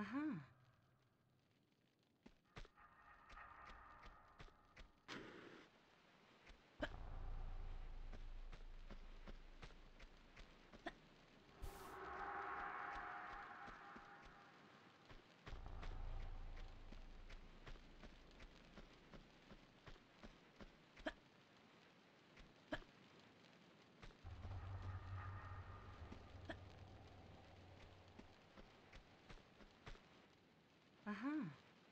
Aha. Aha.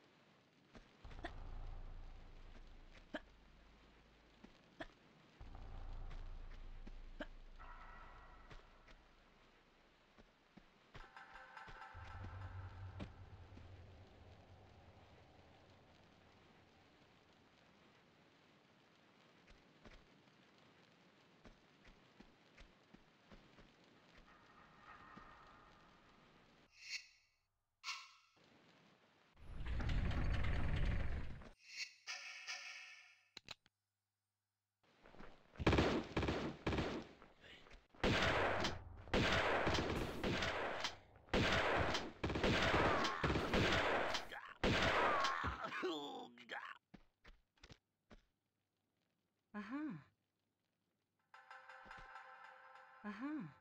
Aha. Aha.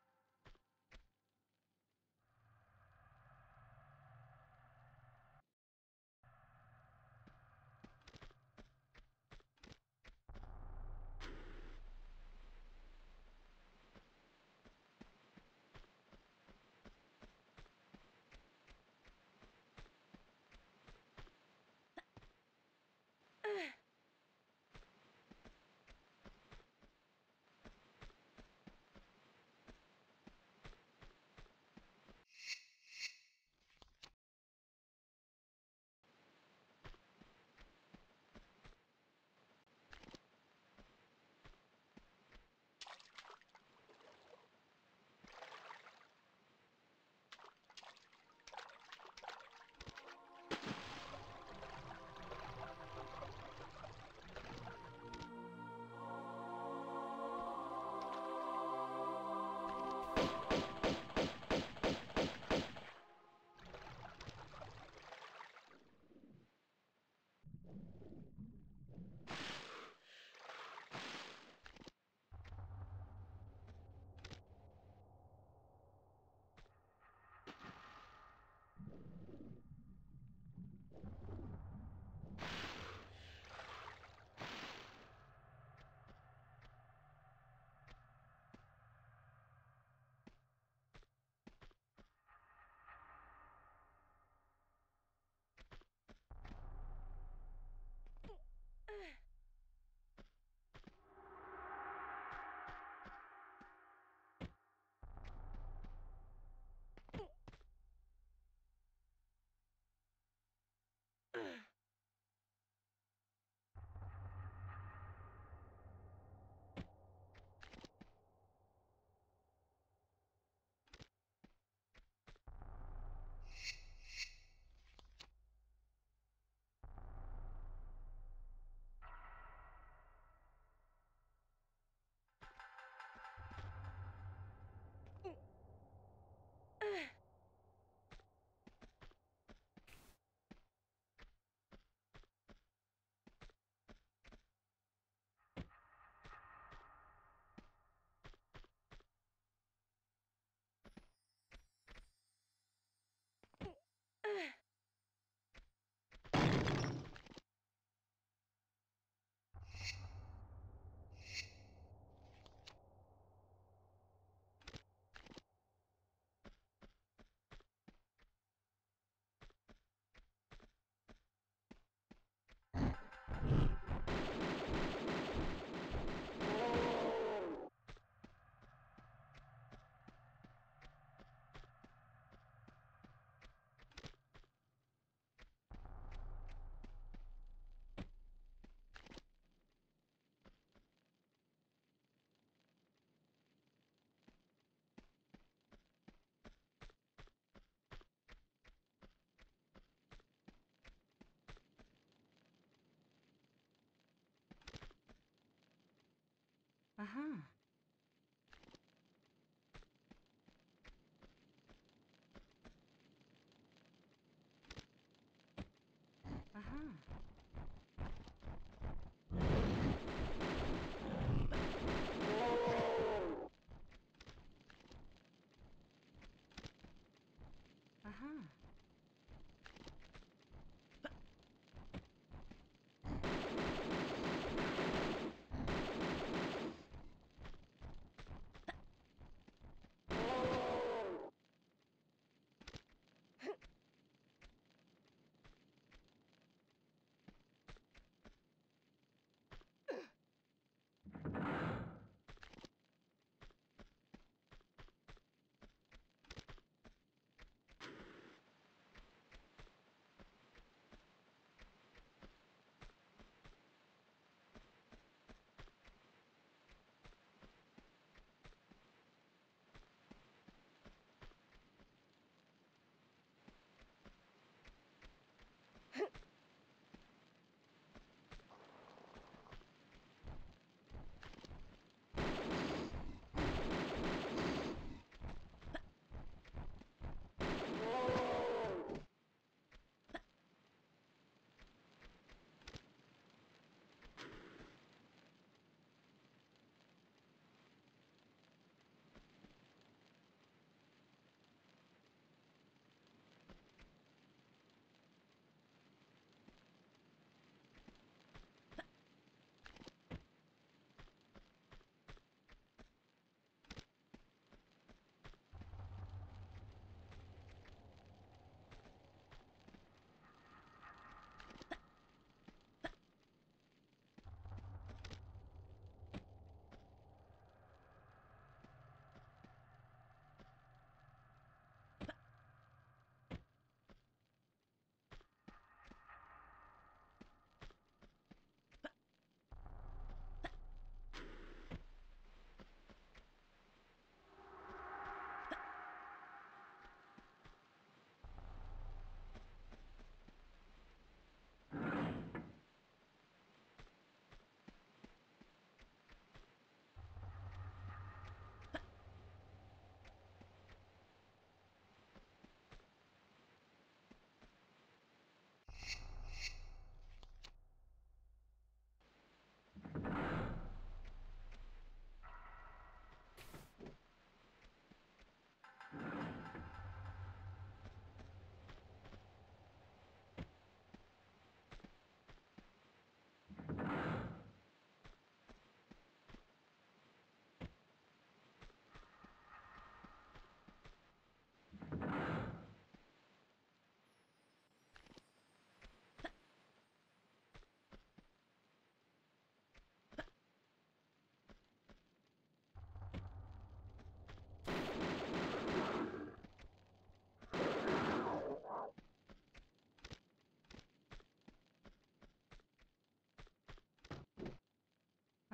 Aha.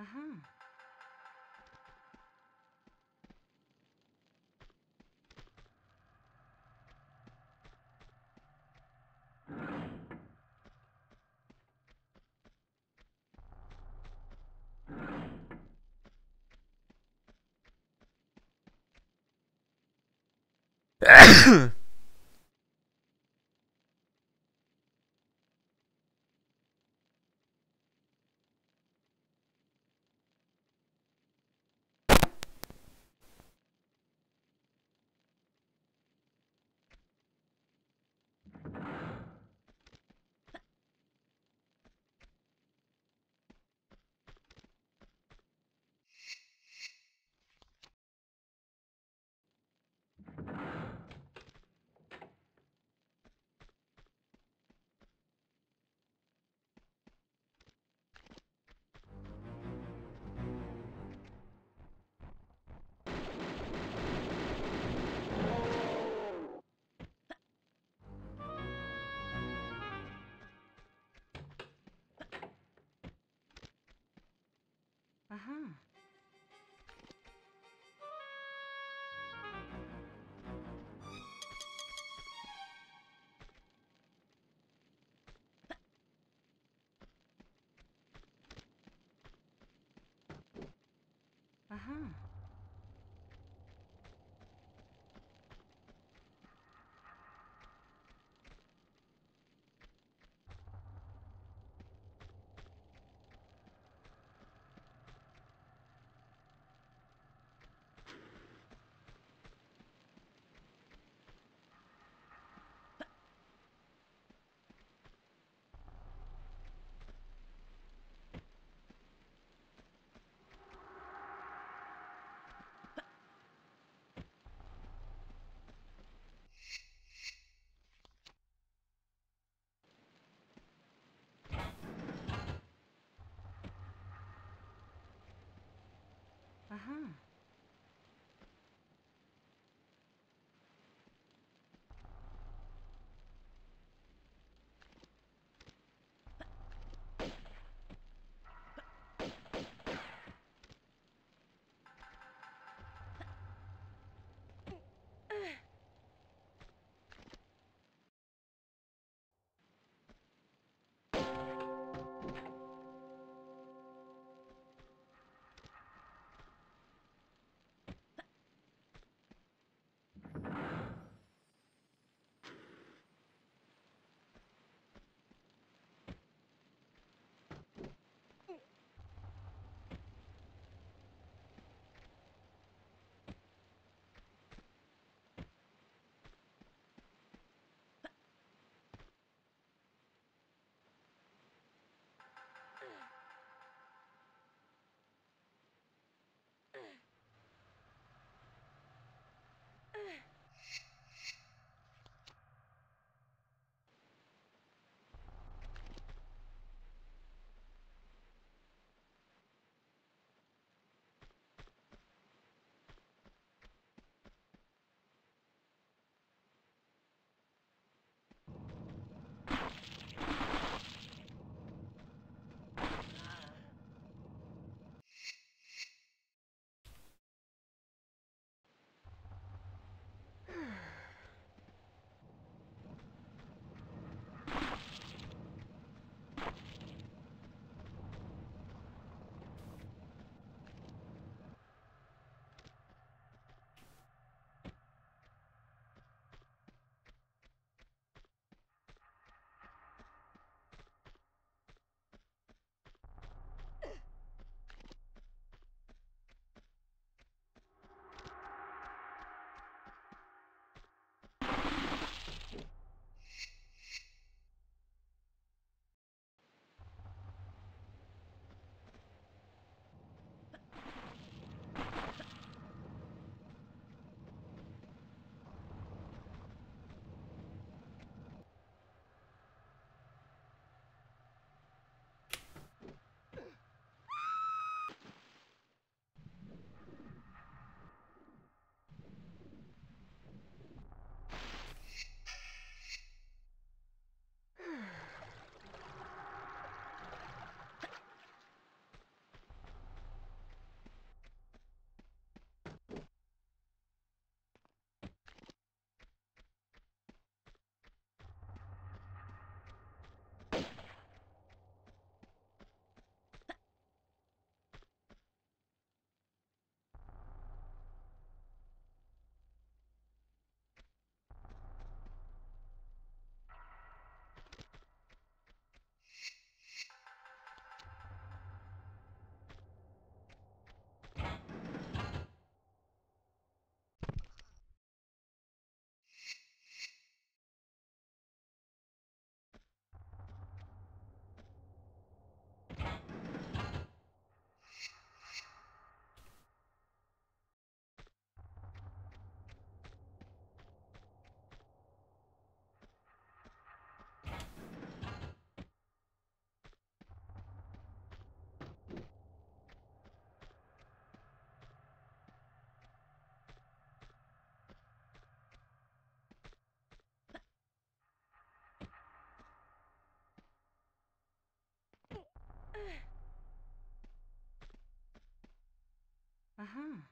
Aha. Aha. Aha. Aha. Aha.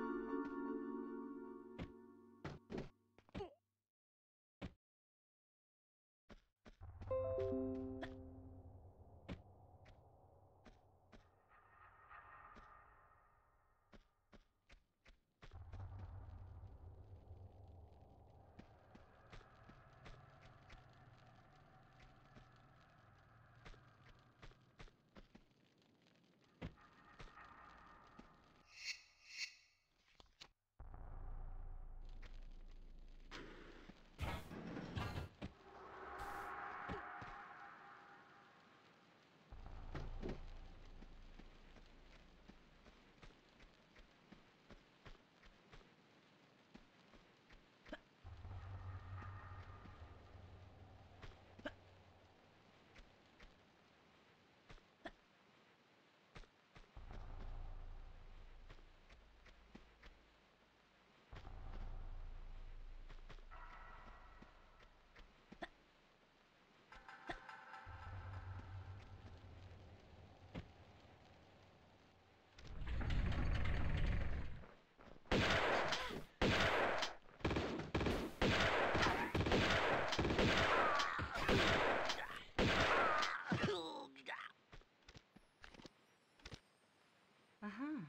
Aha.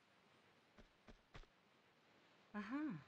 Aha.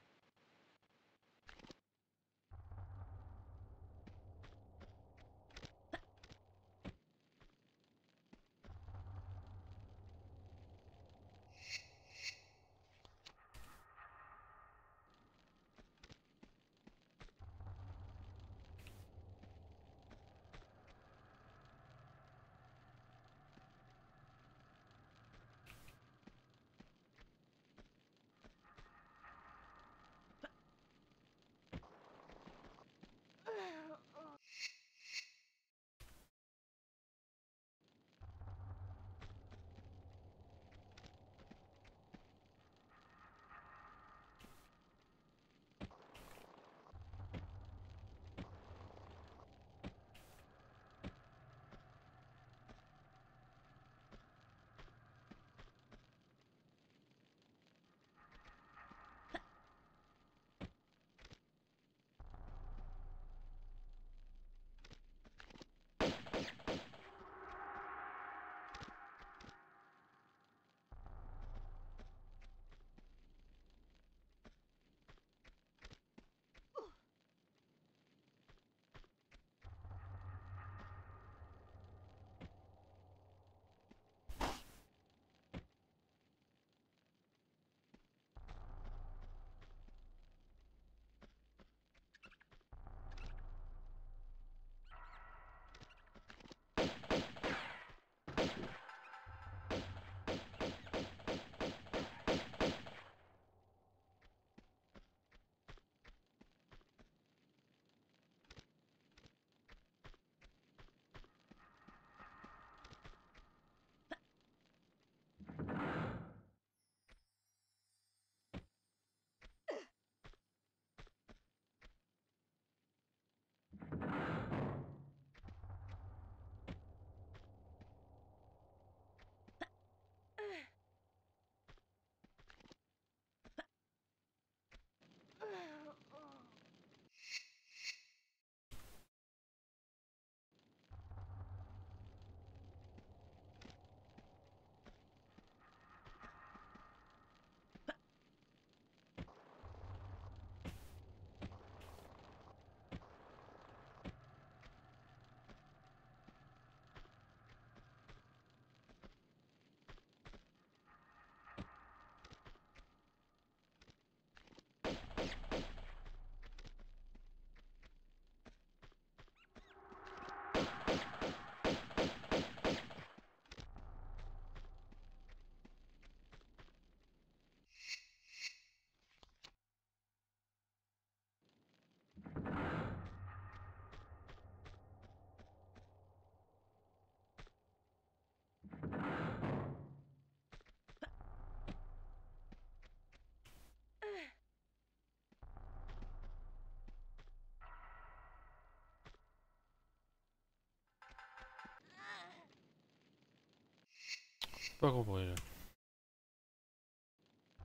Pas compris là.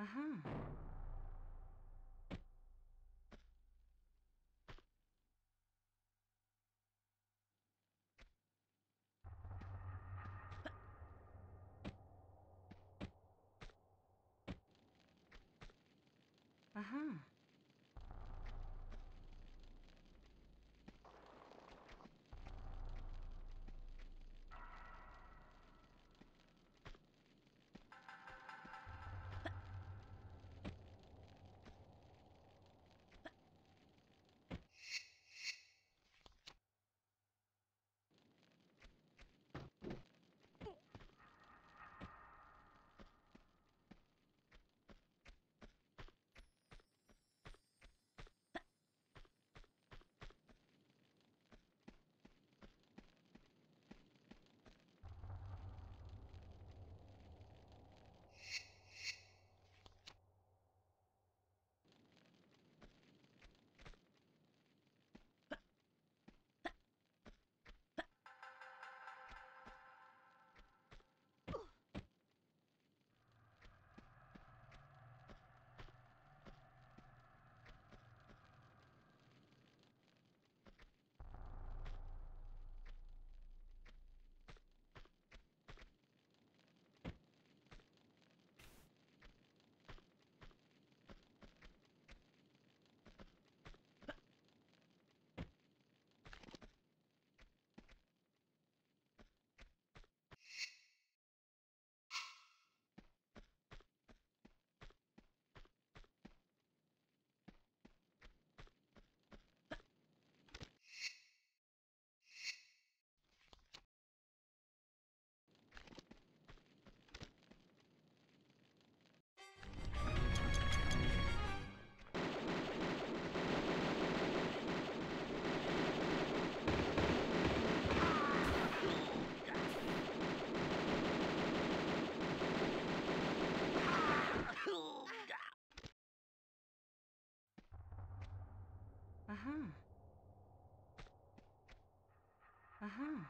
Aha. Aha. Aha. Aha.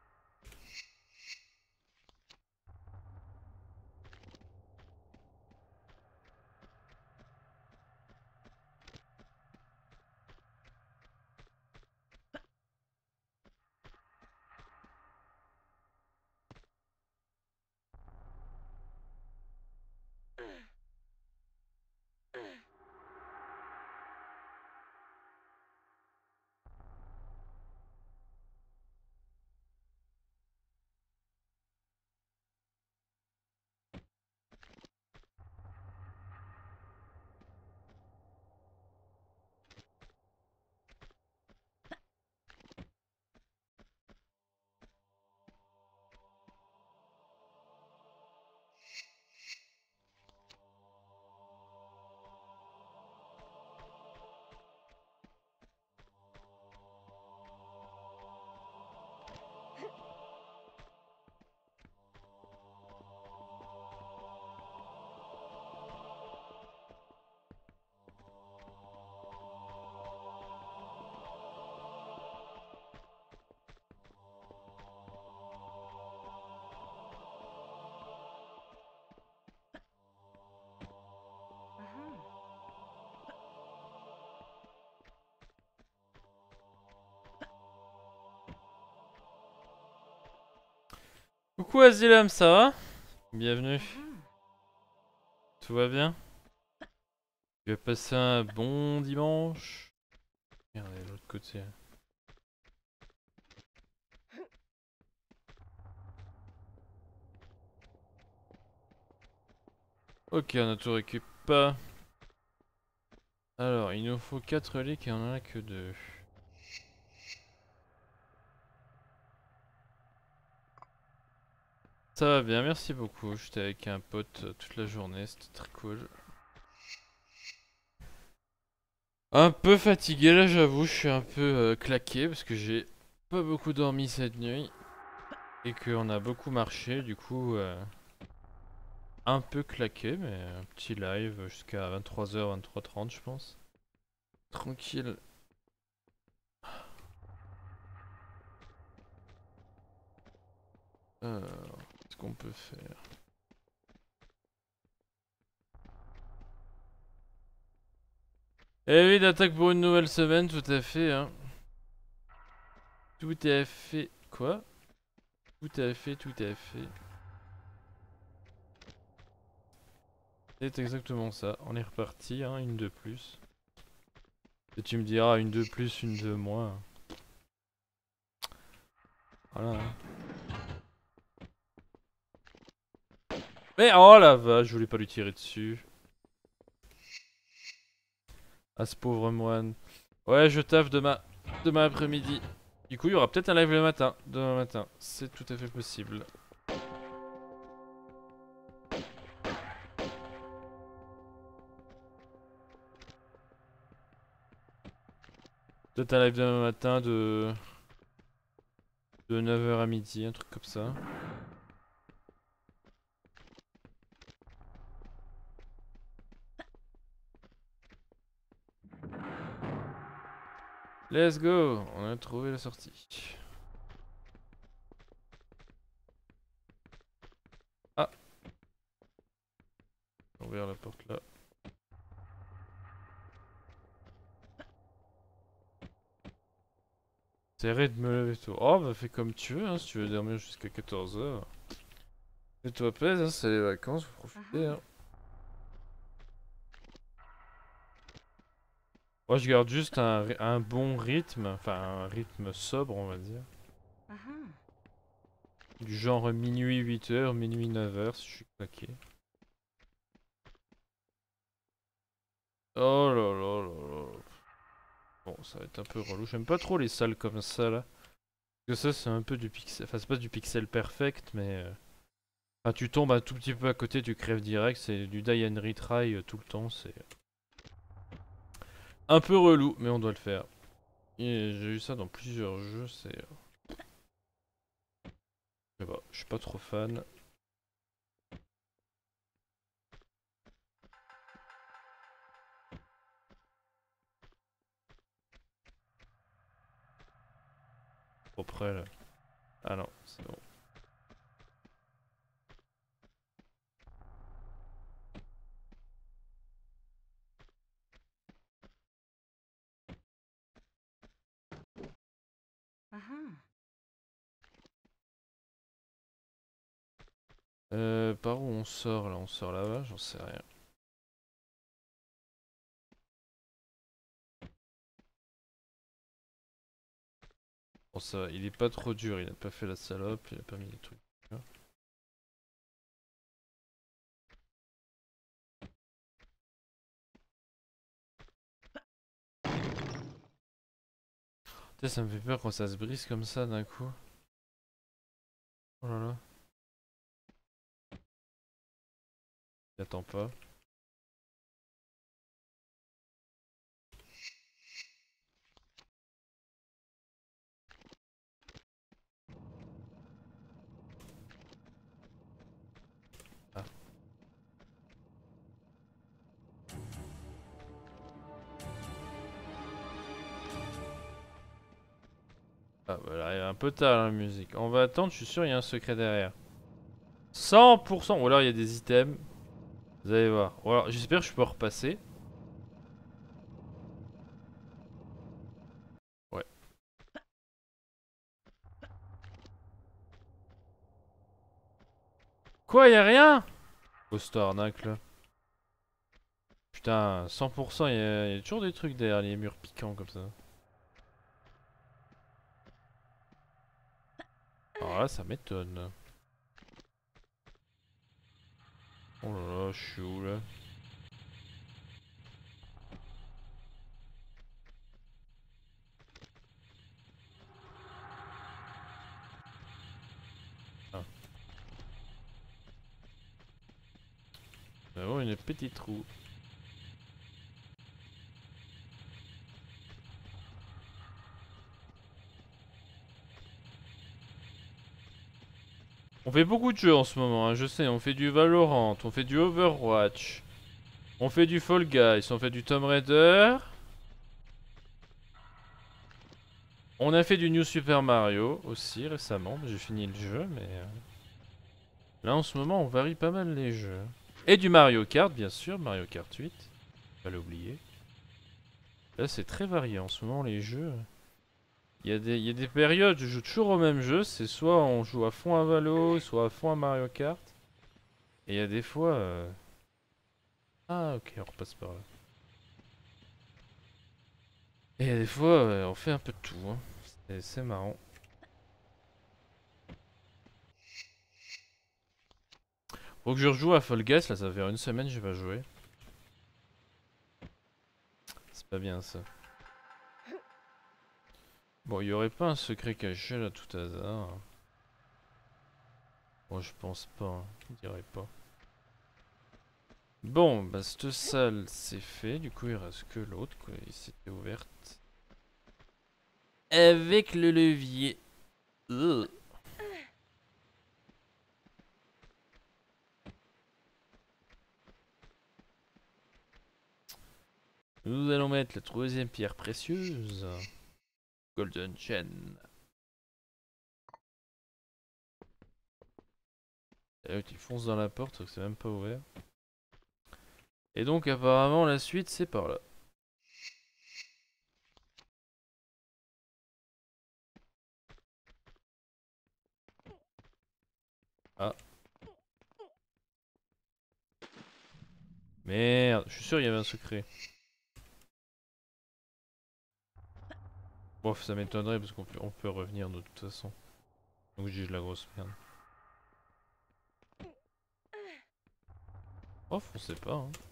Aha. Coucou Azilam, ça va? Bienvenue. Aha. Tout va bien? Tu as passé un bon dimanche? Regardez de l'autre côté. Ok, on a tout récupéré. Alors, il nous faut 4 leaks et on en a que 2. Ça va bien, merci beaucoup. J'étais avec un pote toute la journée, c'était très cool. Un peu fatigué là, j'avoue, je suis un peu claqué parce que j'ai pas beaucoup dormi cette nuit et qu'on a beaucoup marché, du coup un peu claqué, mais un petit live jusqu'à 23h, 23h30 je pense. Tranquille. Alors, qu'est-ce qu'on peut faire? Et oui, d'attaque pour une nouvelle semaine, tout à fait, hein. Tout est fait. Quoi? Tout est fait, tout est fait. C'est exactement ça. On est reparti, hein, une de plus. Et tu me diras une de plus, une de moins. Voilà. Hein. Mais oh la vache, je voulais pas lui tirer dessus. Ah ce pauvre moine. Ouais, je taffe demain après-midi. Du coup, il y aura peut-être un live le matin, demain matin. C'est tout à fait possible. Peut-être un live demain matin de 9h à midi, un truc comme ça. Let's go! On a trouvé la sortie. Ah! Ouvrir la porte là. J'essaierai de me lever tôt. Oh, bah fais comme tu veux, hein, si tu veux dormir jusqu'à 14h. Fais-toi plaisir, hein, c'est les vacances, faut profiter. Hein. Moi, je garde juste un bon rythme, enfin un rythme sobre, on va dire. Du genre minuit 8h, minuit 9h, si je suis claqué. Oh là là là là. Bon, ça va être un peu relou. J'aime pas trop les salles comme ça là. Parce que ça, c'est un peu du pixel. Enfin, c'est pas du pixel perfect, mais. Enfin, tu tombes un tout petit peu à côté, tu crèves direct. C'est du die and retry tout le temps. C'est un peu relou, mais on doit le faire. Et j'ai eu ça dans plusieurs jeux. C'est. Je sais pas, je suis pas trop fan. Trop près là. Ah non, c'est bon. Par où on sort là? On sort là-bas? J'en sais rien. Bon, ça va, il est pas trop dur, il a pas fait la salope, il a pas mis les trucs. Putain, ça me fait peur quand ça se brise comme ça d'un coup. Oh là là. Il attend pas. Ah. Ah bah elle arrive un peu tard la musique. On va attendre, je suis sûr il y a un secret derrière. 100%. Ou alors il y a des items. Vous allez voir. Ou alors j'espère que je peux repasser. Ouais. Quoi, y a rien? Post arnaque là. Putain, 100%, y a toujours des trucs derrière les murs piquants comme ça. Alors là, ça m'étonne. Oh là là, je suis où là? Ah. Oh, une petite roue. On fait beaucoup de jeux en ce moment, hein, je sais. On fait du Valorant, on fait du Overwatch. On fait du Fall Guys, on fait du Tomb Raider. On a fait du New Super Mario aussi récemment. J'ai fini le jeu, mais... Là en ce moment on varie pas mal les jeux. Et du Mario Kart bien sûr, Mario Kart 8. Pas l'oublier. Là c'est très varié en ce moment les jeux. Il y a des périodes, je joue toujours au même jeu, c'est soit on joue à fond à Valo, soit à fond à Mario Kart. Et il y a des fois... Ah ok, on repasse par là. Et il y a des fois, on fait un peu de tout, hein. C'est marrant. Faut que je rejoue à Fall Guys, là ça va faire une semaine que j'ai pas joué. C'est pas bien ça. Bon, il y aurait pas un secret caché là tout hasard. Bon, je pense pas, hein. Je dirais pas. Bon, bah cette salle c'est fait, du coup il reste que l'autre, quoi. Il s'était ouverte. Avec le levier. Ugh. Nous allons mettre la troisième pierre précieuse. Golden Chain. Et tu fonces dans la porte, sauf que c'est même pas ouvert. Et donc apparemment la suite c'est par là. Ah. Merde, je suis sûr il y avait un secret. Bon, ça m'étonnerait parce on peut revenir de toute façon. Donc j'ai de la grosse merde. Oh, on sait pas, hein.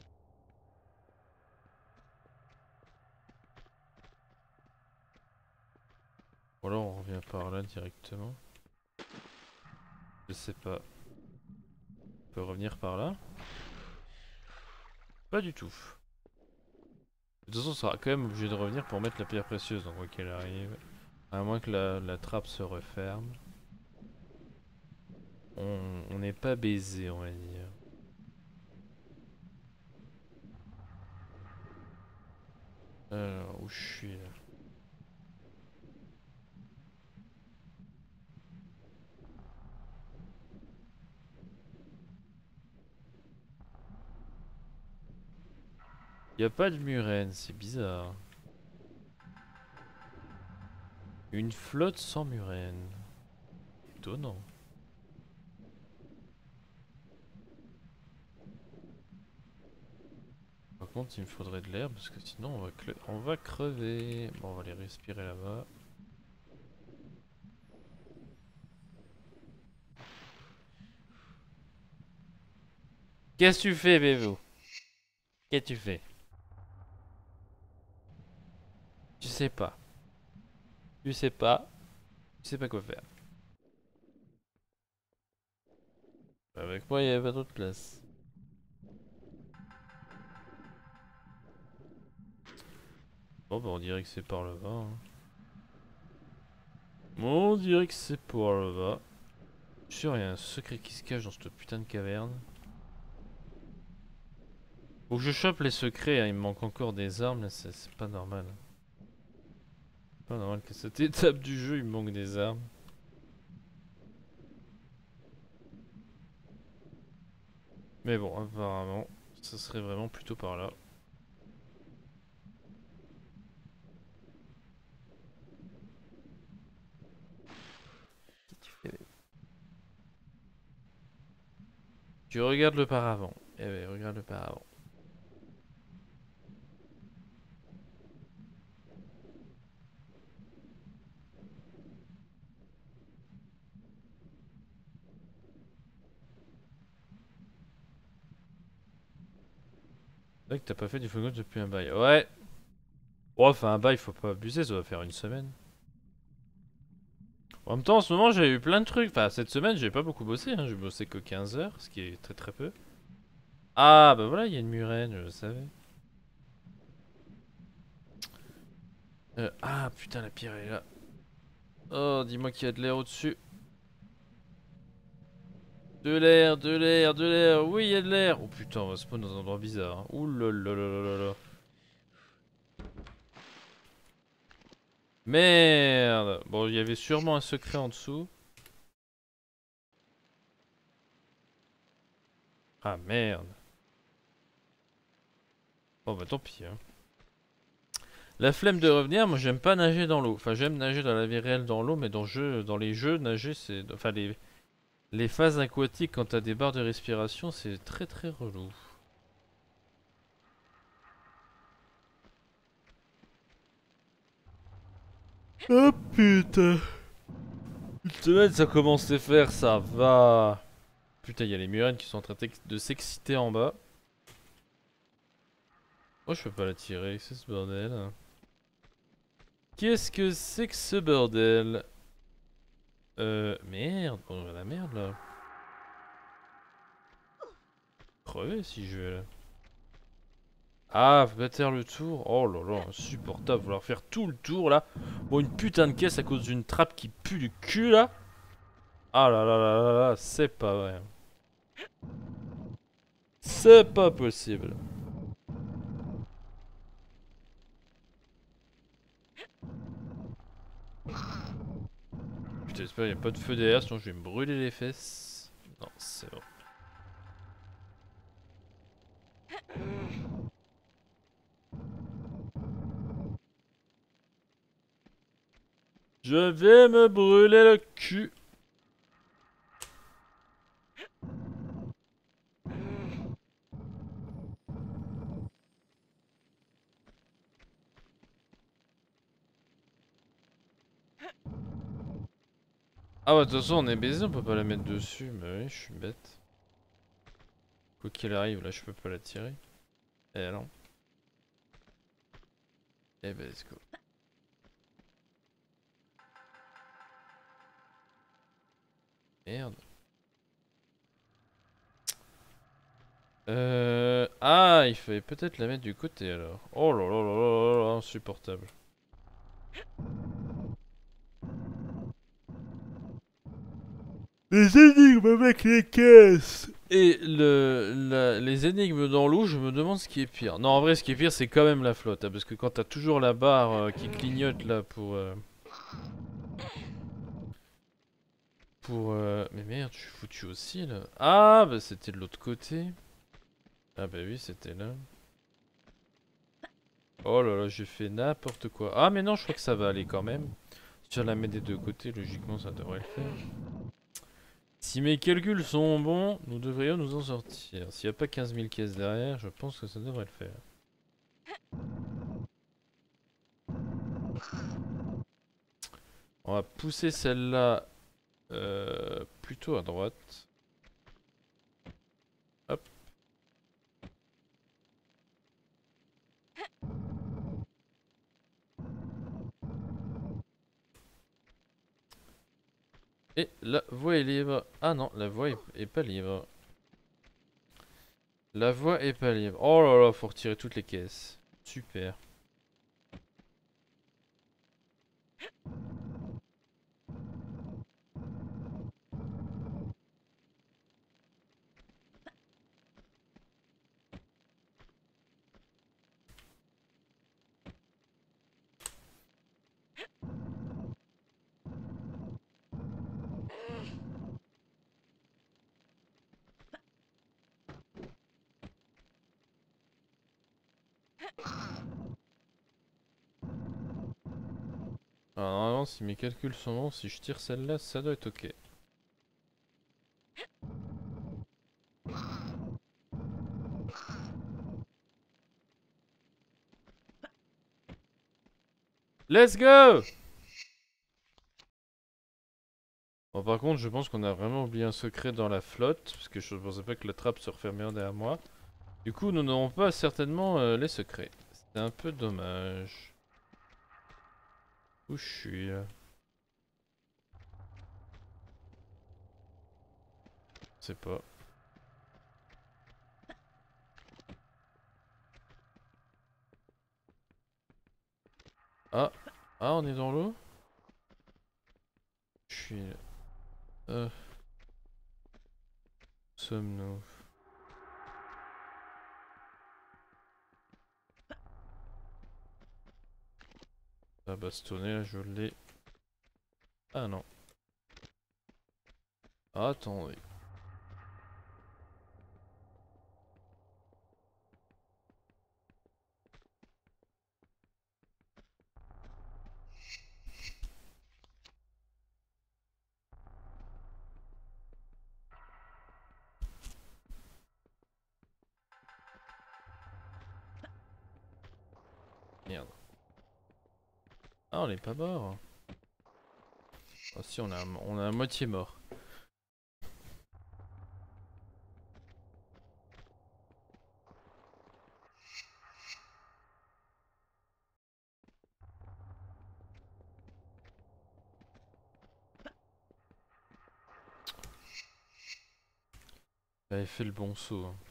Ou alors on revient par là directement. Je sais pas. On peut revenir par là? Pas du tout. De toute façon, on sera quand même obligé de revenir pour mettre la pierre précieuse, donc quoi qu'elle arrive. À moins que la trappe se referme. On n'est pas baisé, on va dire. Alors, où je suis là? Y a pas de murène, c'est bizarre. Une flotte sans murène. Étonnant. Par contre, il me faudrait de l'air parce que sinon on va crever. Bon, on va aller respirer là-bas. Qu'est-ce que tu fais, Bévou? Qu'est-ce que tu fais? Tu sais pas. Tu sais pas. Tu sais pas quoi faire. Avec moi, il y avait pas d'autre place. Bon, bah, on dirait que c'est par là-bas, hein. Bon, on dirait que c'est par là-bas. Je suis sûr, il y a un secret qui se cache dans cette putain de caverne. Faut que je chope les secrets, hein. Il me manque encore des armes, là, c'est pas normal. Pas normal qu'à cette étape du jeu, il me manque des armes. Mais bon, apparemment, ça serait vraiment plutôt par là. Qu'est-ce que tu fais? Tu regardes le paravent. Eh ouais, regarde le paravent. C'est vrai que t'as pas fait du Fall Guys depuis un bail. Ouais. Oh, enfin un bail, faut pas abuser, ça va faire une semaine. En même temps, en ce moment, j'ai eu plein de trucs. Enfin, cette semaine, j'ai pas beaucoup bossé, hein. J'ai bossé que 15 heures, ce qui est très très peu. Ah, bah voilà, il y a une murène, je le savais. Ah, putain, la pierre elle est là. Oh, dis-moi qu'il y a de l'air au-dessus. De l'air, de l'air, de l'air. Oui, il y a de l'air. Oh putain, on va spawn dans un endroit bizarre, hein. Ouh là là là là là. Merde. Bon, il y avait sûrement un secret en dessous. Ah merde. Bon bah tant pis, hein. La flemme de revenir, moi j'aime pas nager dans l'eau. Enfin j'aime nager dans la vie réelle dans l'eau, mais dans les jeux, nager c'est... Enfin les phases aquatiques quand t'as des barres de respiration, c'est très très relou. Oh putain. Une semaine ça commence à faire, ça va. Putain, il y a les murennes qui sont en train de s'exciter en bas. Oh, je peux pas la tirer, c'est ce bordel. Qu'est-ce que c'est que ce bordel? Merde, oh la merde là. Crever si je vais là. Ah, faut pas faire le tour. Oh là là, insupportable, vouloir faire tout le tour là. Bon, une putain de caisse à cause d'une trappe qui pue du cul là. Ah là là là là là, c'est pas vrai. C'est pas possible. Putain, j'espère qu'il n'y a pas de feu derrière, sinon je vais me brûler les fesses. Non, c'est bon. Je vais me brûler le cul. Ah ouais, de toute façon on est baisé, on peut pas la mettre dessus. Mais oui, je suis bête. Quoi qu'il arrive, là je peux pas la tirer. Eh non. Eh ben let's go. Merde. Ah, il fallait peut-être la mettre du côté alors. Oh là là là là là là, insupportable. Les énigmes avec les caisses et les énigmes dans l'eau, je me demande ce qui est pire. Non, en vrai, ce qui est pire, c'est quand même la flotte. Hein, parce que quand t'as toujours la barre qui clignote là pour... Mais merde, je suis foutu aussi là. Ah, bah c'était de l'autre côté. Ah bah oui, c'était là. Oh là là, j'ai fait n'importe quoi. Ah mais non, je crois que ça va aller quand même. Si je la mets des deux côtés, logiquement ça devrait le faire. Si mes calculs sont bons, nous devrions nous en sortir. S'il n'y a pas 15 000 caisses derrière, je pense que ça devrait le faire. On va pousser celle-là plutôt à droite. Hop. Et la voie est libre. Ah non, la voie est pas libre. La voie est pas libre. Oh là là, faut retirer toutes les caisses. Super. Alors normalement, si mes calculs sont bons, si je tire celle-là, ça doit être ok. Let's go! Bon, par contre, je pense qu'on a vraiment oublié un secret dans la flotte, parce que je ne pensais pas que la trappe se refermait derrière moi. Du coup, nous n'aurons pas certainement les secrets. C'est un peu dommage. Où je suis là? Je sais pas. Ah, ah, on est dans l'eau? Je suis là. Sommes-nous? Ah, bastonné là, je l'ai. Ah non. Attendez. Merde. Ah, on est pas mort. Oh si, on est à moitié mort. J'avais fait le bon saut. Hein.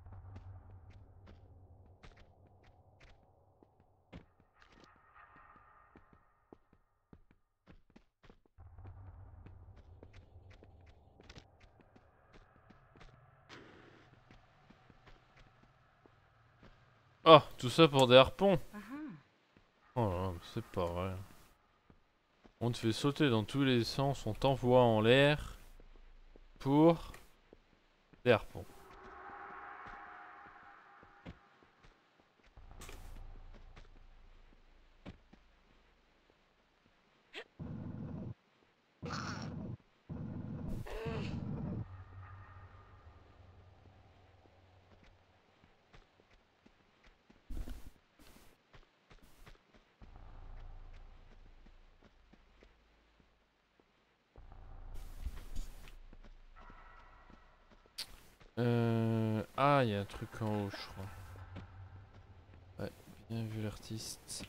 Oh, tout ça pour des harpons. Oh là là, c'est pas vrai. On te fait sauter dans tous les sens, on t'envoie en l'air pour des harpons. Ah, il y a un truc en haut, je crois. Ouais, bien vu l'artiste.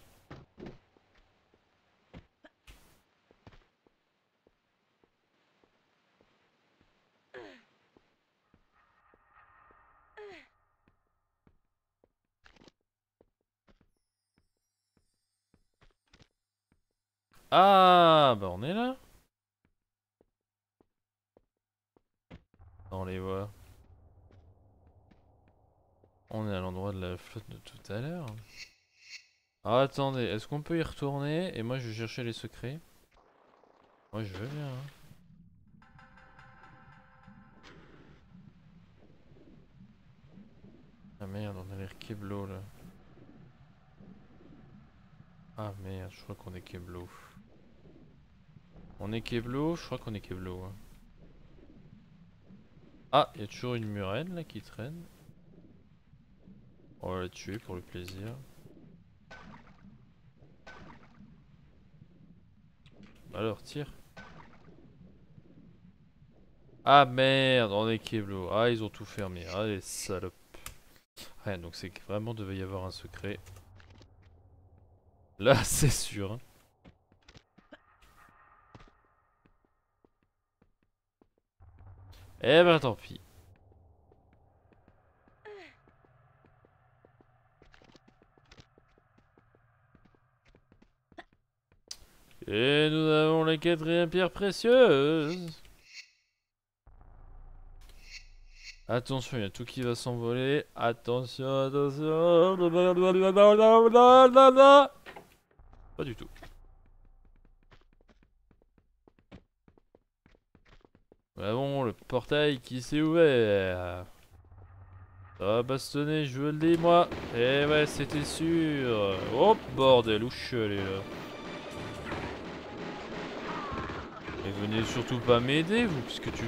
Ah, bah on est là. On les voit. On est à l'endroit de la flotte de tout à l'heure. Ah, attendez, est-ce qu'on peut y retourner? Et moi je vais chercher les secrets. Moi je veux bien. Hein. Ah merde, on a l'air Keblo là. Ah merde, je crois qu'on est Keblo. On est Keblo, je crois qu'on est Keblo. Hein. Ah, il y a toujours une murène là qui traîne. On va la tuer pour le plaisir. Alors, tire. Ah merde, on est Keblo. Ah, ils ont tout fermé. Ah, les salopes. Ouais, donc c'est que vraiment devait y avoir un secret. Là, c'est sûr. Hein. Eh ben, tant pis. Et nous avons la quatrième pierre précieuse. Attention, il y a tout qui va s'envoler. Attention, attention. Pas du tout. Nous avons le portail qui s'est ouvert. Ça va bastonner, je le dis moi. Eh ouais, c'était sûr. Oh bordel, où je suis allé là? Et venez surtout pas m'aider vous, puisque tu...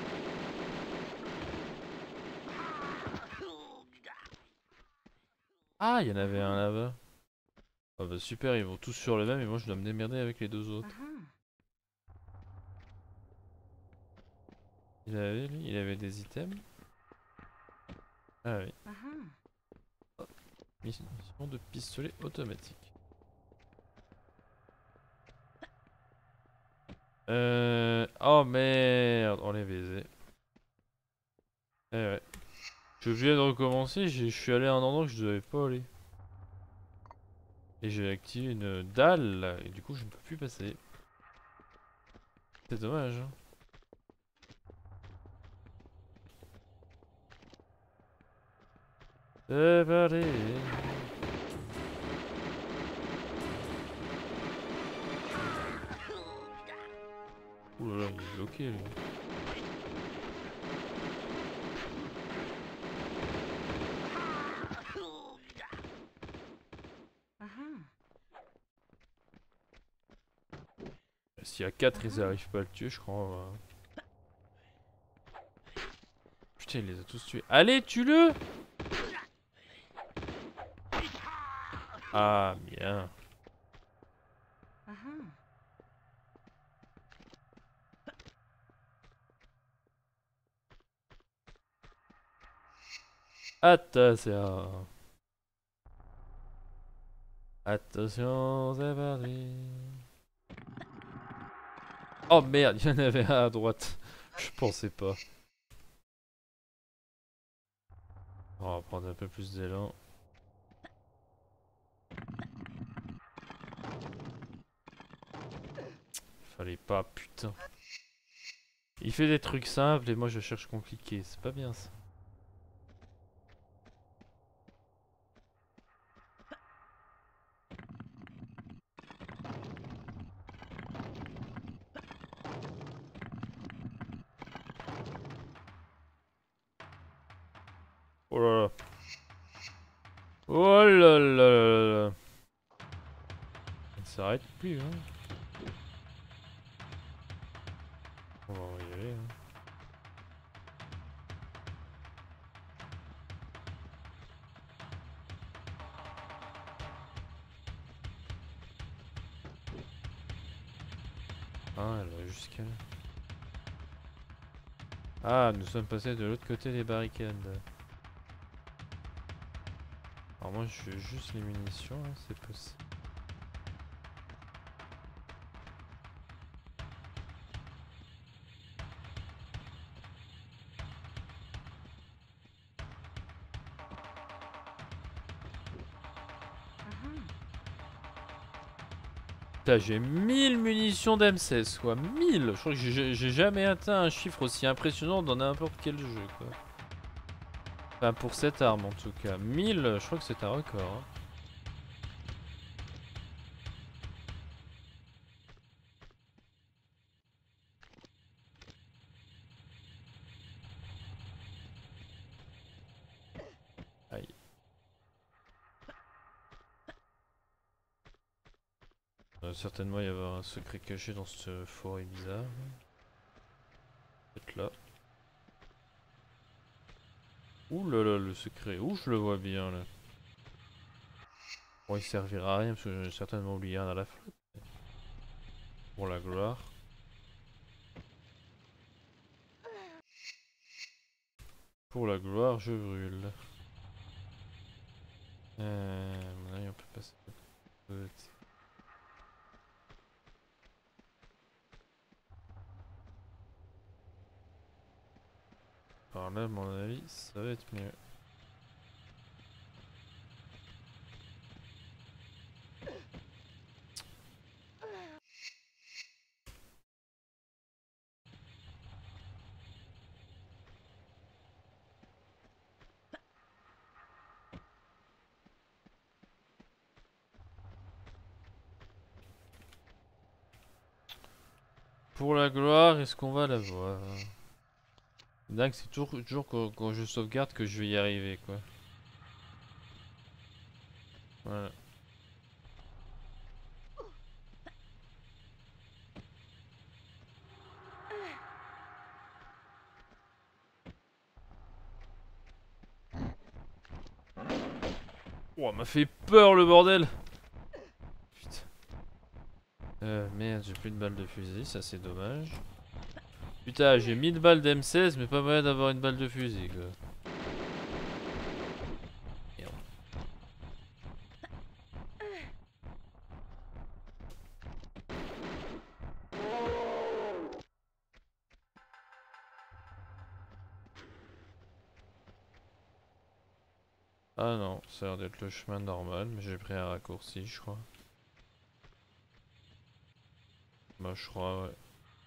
Ah, il y en avait un là-bas. Ah bah super, ils vont tous sur le même et moi je dois me démerder avec les deux autres. Il avait des items. Ah oui. Oh, mission de pistolet automatique. Oh merde, on les baisé. Eh ouais. Je viens de recommencer, je suis allé à un endroit que je devais pas aller. Et j'ai activé une dalle, et du coup je ne peux plus passer. C'est dommage. Hein. C'est parti. Ouh là là, il est bloqué lui. S'il y a 4, ils arrivent pas à le tuer, je crois. Putain, il les a tous tués. Allez, tue-le! Ah, bien. Ah ah. Attention. Attention, c'est parti. Oh merde, il y en avait un à droite. Je pensais pas. On va prendre un peu plus d'élan. Fallait pas, putain. Il fait des trucs simples et moi je cherche compliqué. C'est pas bien ça. Oh là là. Oh là là là là. Ça s'arrête plus, hein. On va y aller, hein. Ah, elle va jusqu'à là. Ah, nous sommes passés de l'autre côté des barricades. Alors moi je veux juste les munitions, hein, c'est possible. Ah ah. Putain, j'ai 1000 munitions d'M16 quoi, 1000. Je crois que j'ai jamais atteint un chiffre aussi impressionnant dans n'importe quel jeu quoi. Enfin pour cette arme en tout cas, 1000, je crois que c'est un record, hein. Aïe. Certainement y avoir un secret caché dans ce forêt bizarre. Peut-être là. Ouh là là, le secret. Ouh, je le vois bien là. Bon, il servira à rien parce que j'en ai certainement oublié un à la flotte. Pour la gloire. Pour la gloire, je brûle. À mon avis, on peut passer de l'autre côté. Par là, à mon avis, ça va être mieux. Pour la gloire, est-ce qu'on va la voir? Dingue, c'est toujours quand je sauvegarde que je vais y arriver, quoi. Voilà. Oh, m'a fait peur le bordel! Putain. Merde, j'ai plus de balles de fusil, ça c'est dommage. Putain, j'ai 1000 balles d'M16, mais pas moyen d'avoir une balle de fusil, quoi. Merde. Ah non, ça a l'air d'être le chemin normal, mais j'ai pris un raccourci, je crois. Bah, je crois, ouais.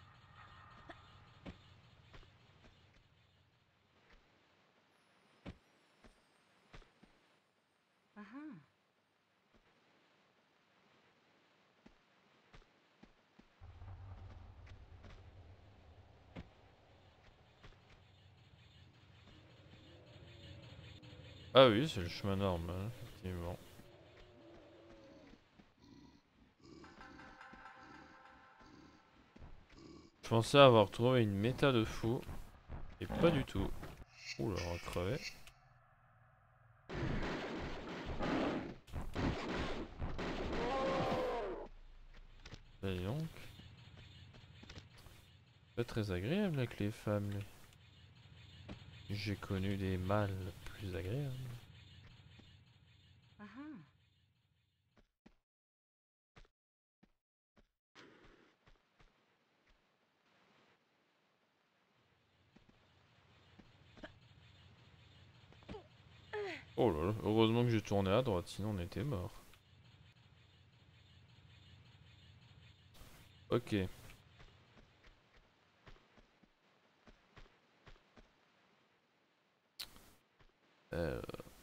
Ah ah. Ah oui, c'est le chemin normal, effectivement. Je pensais avoir trouvé une méta de fou, et pas du tout. Oula, on va crever. Bah dis donc. Pas très agréable avec les femmes. J'ai connu des mâles plus agréables. Ah ah. Oh là là, heureusement que j'ai tourné à droite, sinon on était mort. Ok. Euh...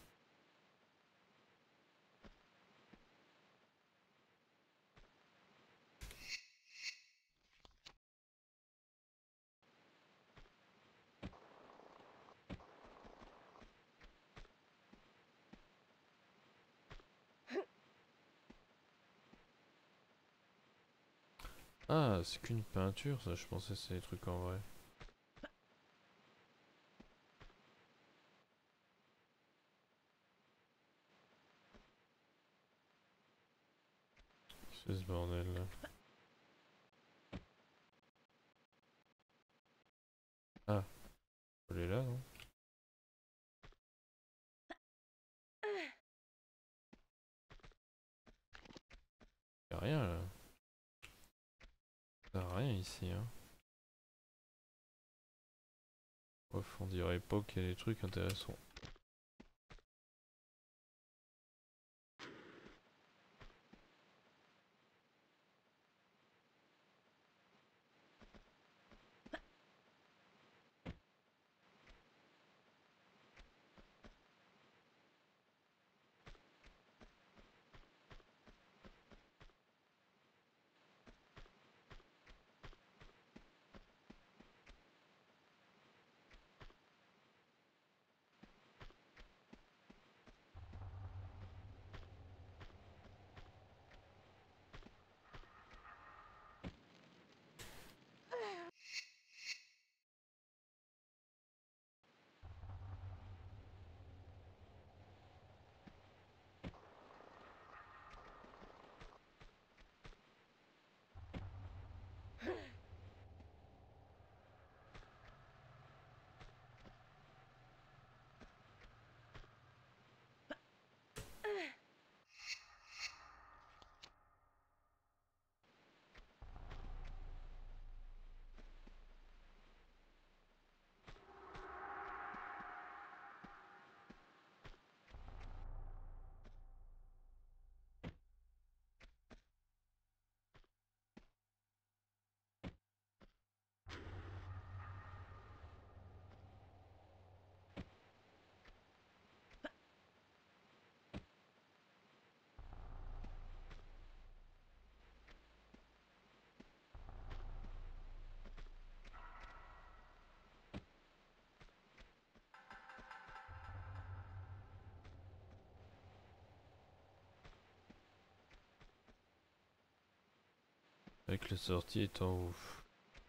Ah, c'est qu'une peinture, ça. Je pensais que c'était des trucs en vrai. C'est ce bordel là. Ah, elle est là, non? Y'a rien là. Y'a rien ici, hein. Ouf, on dirait pas qu'il y a des trucs intéressants. Avec la sortie étant ouf.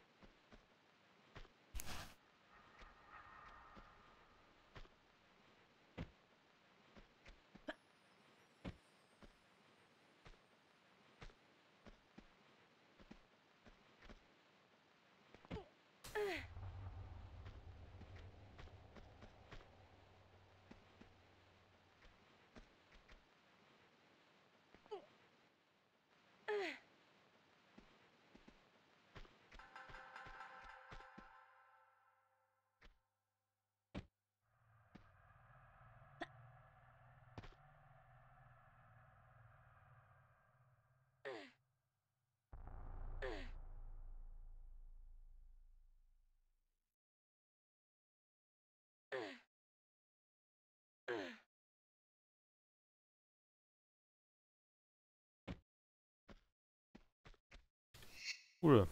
Oula.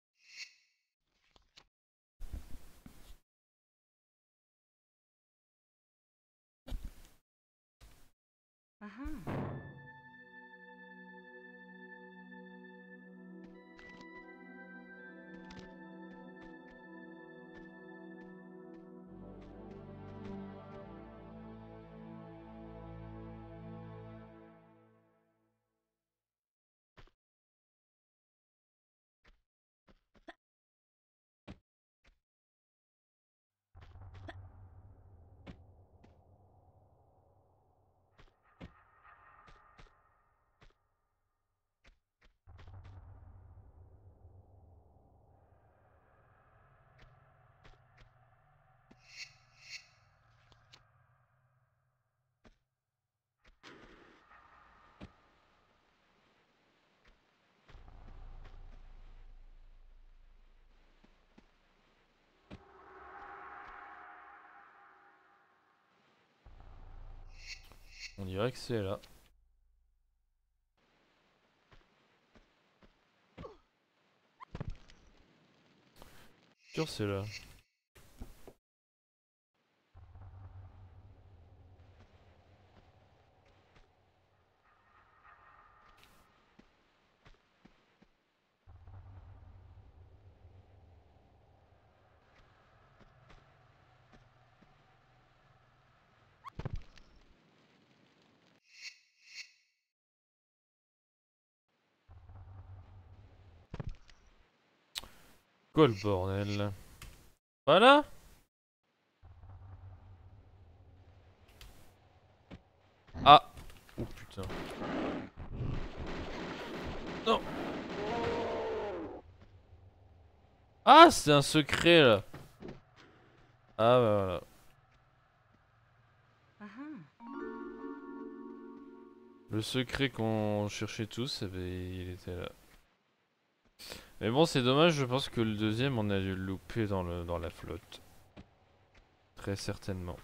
Ah ah. On dirait que c'est là. Sûr c'est là. Quoi le bordel? Voilà. Ah. Oh putain. Non. Ah, c'est un secret là. Ah bah voilà. Le secret qu'on cherchait tous, eh ben, il était là. Mais bon, c'est dommage, je pense que le deuxième, on a dû le louper dans la flotte. Très certainement.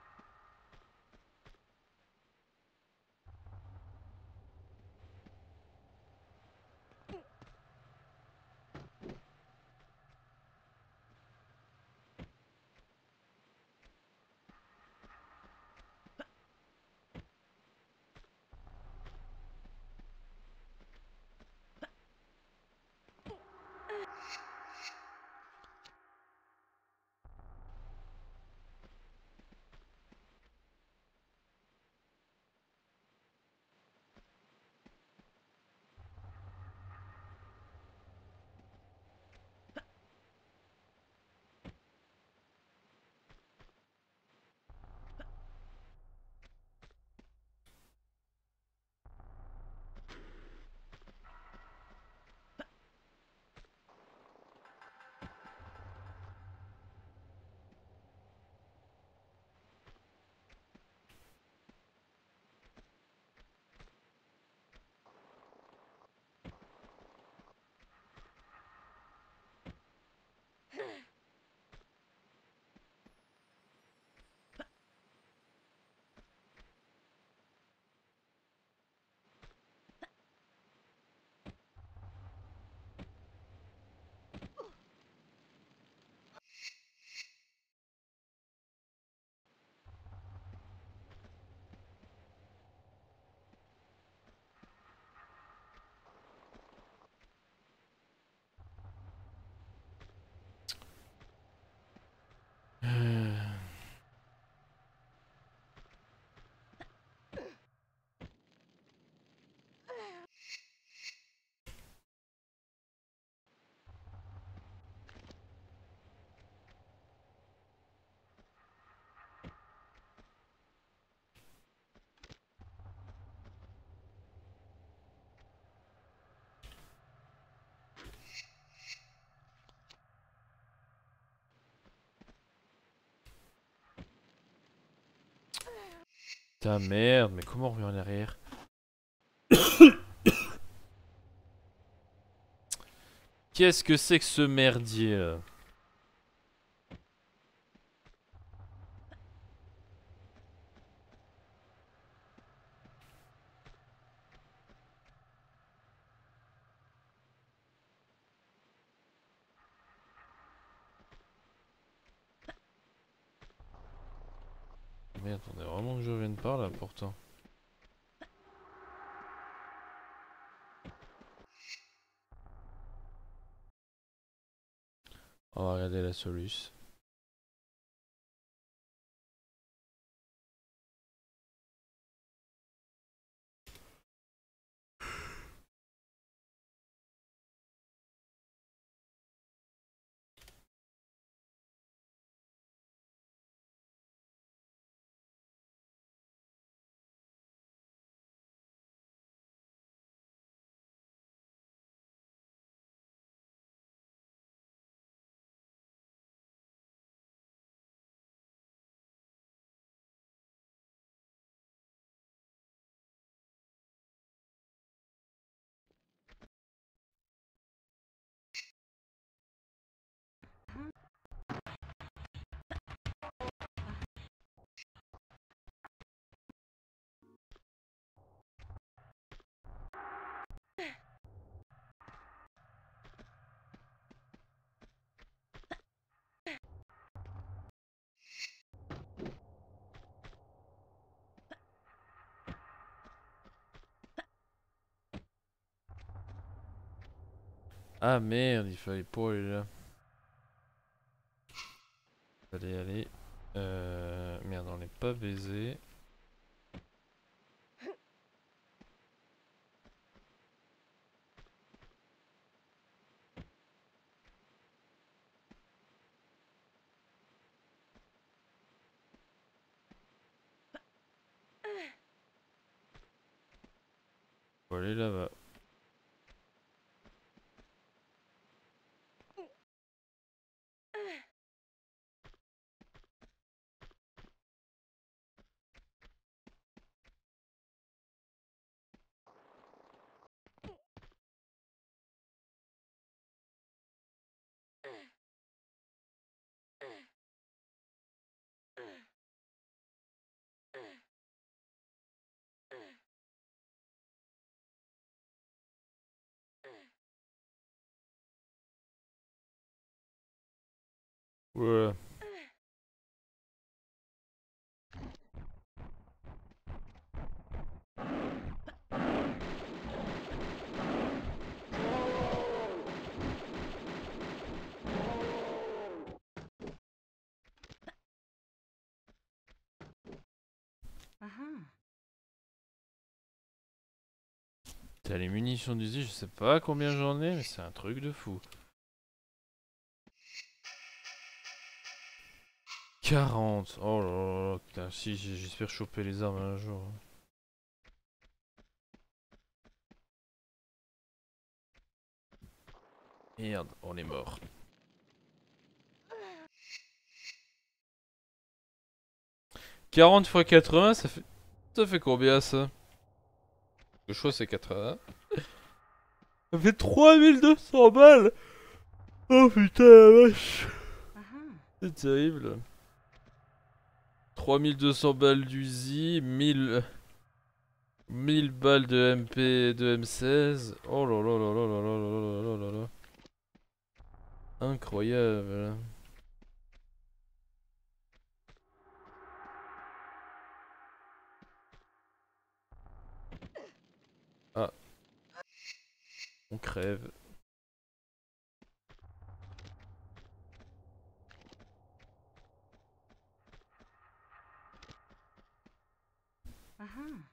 Ta merde, mais comment on revient en arrière? Qu'est-ce que c'est que ce merdier là? Mais attendez, vraiment que je revienne par là pourtant. On va regarder la soluce. Ah merde, il fallait pas aller là. Allez, allez. Merde, on n'est pas baisé. Faut aller là-bas. Voilà. Ah ah. T'as les munitions d'usine, je sais pas combien j'en ai, mais c'est un truc de fou. 40. Oh là là là, putain, si j'espère choper les armes un jour. Merde, on est mort. « 40 x 80, ça fait combien ça? Le choix c'est 80. Ça fait 3200 balles. Oh putain la vache. Ah ah. C'est terrible. 3200 balles d'Uzi, 1000 balles de MP, de M16. Oh là là là là là là là là là là là. Incroyable. Ah, on crève. Ah ah.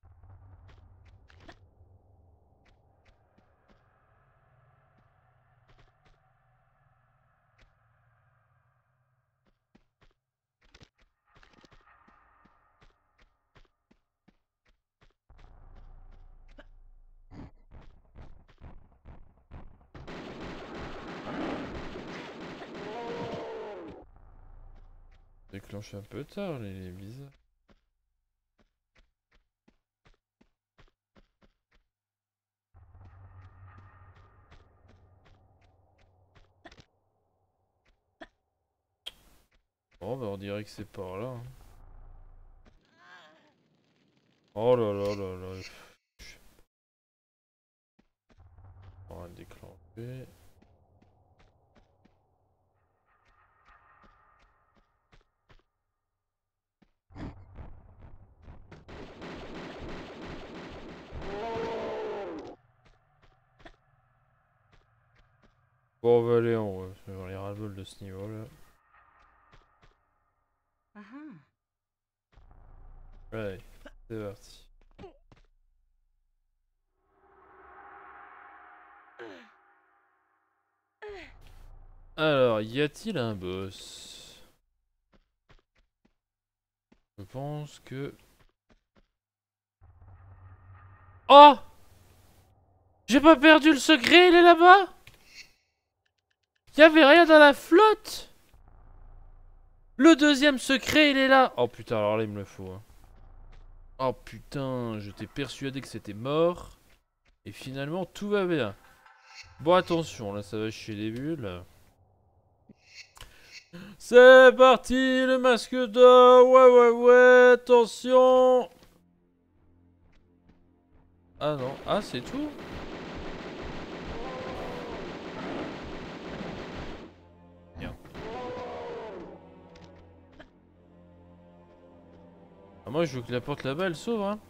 Déclenche un peu tard, les bizarres. Bon bah on dirait que c'est par là. Hein. Oh là là là là. On va déclencher. Bon on va aller en haut. J'en ai ras-le-bol de ce niveau là. Ah ah. Allez, c'est parti. Alors, y a-t-il un boss? Je pense que... Oh! J'ai pas perdu le secret, il est là-bas? Y'avait rien dans la flotte? Le deuxième secret, il est là! Oh putain, alors là, il me le faut. Hein. Oh putain, j'étais persuadé que c'était mort. Et finalement, tout va bien. Bon, attention, là, ça va chier les bulles. C'est parti, le masque d'or! Ouais, ouais, ouais, attention! Ah non, ah, c'est tout? Ah, moi je veux que la porte là-bas elle s'ouvre hein.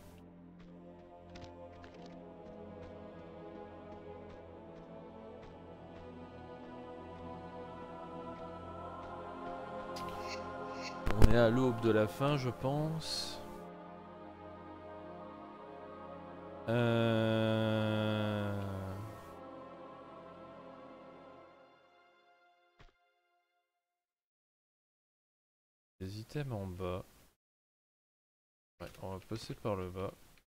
On est à l'aube de la fin, je pense. Des items en bas. Ouais, on va passer par le bas.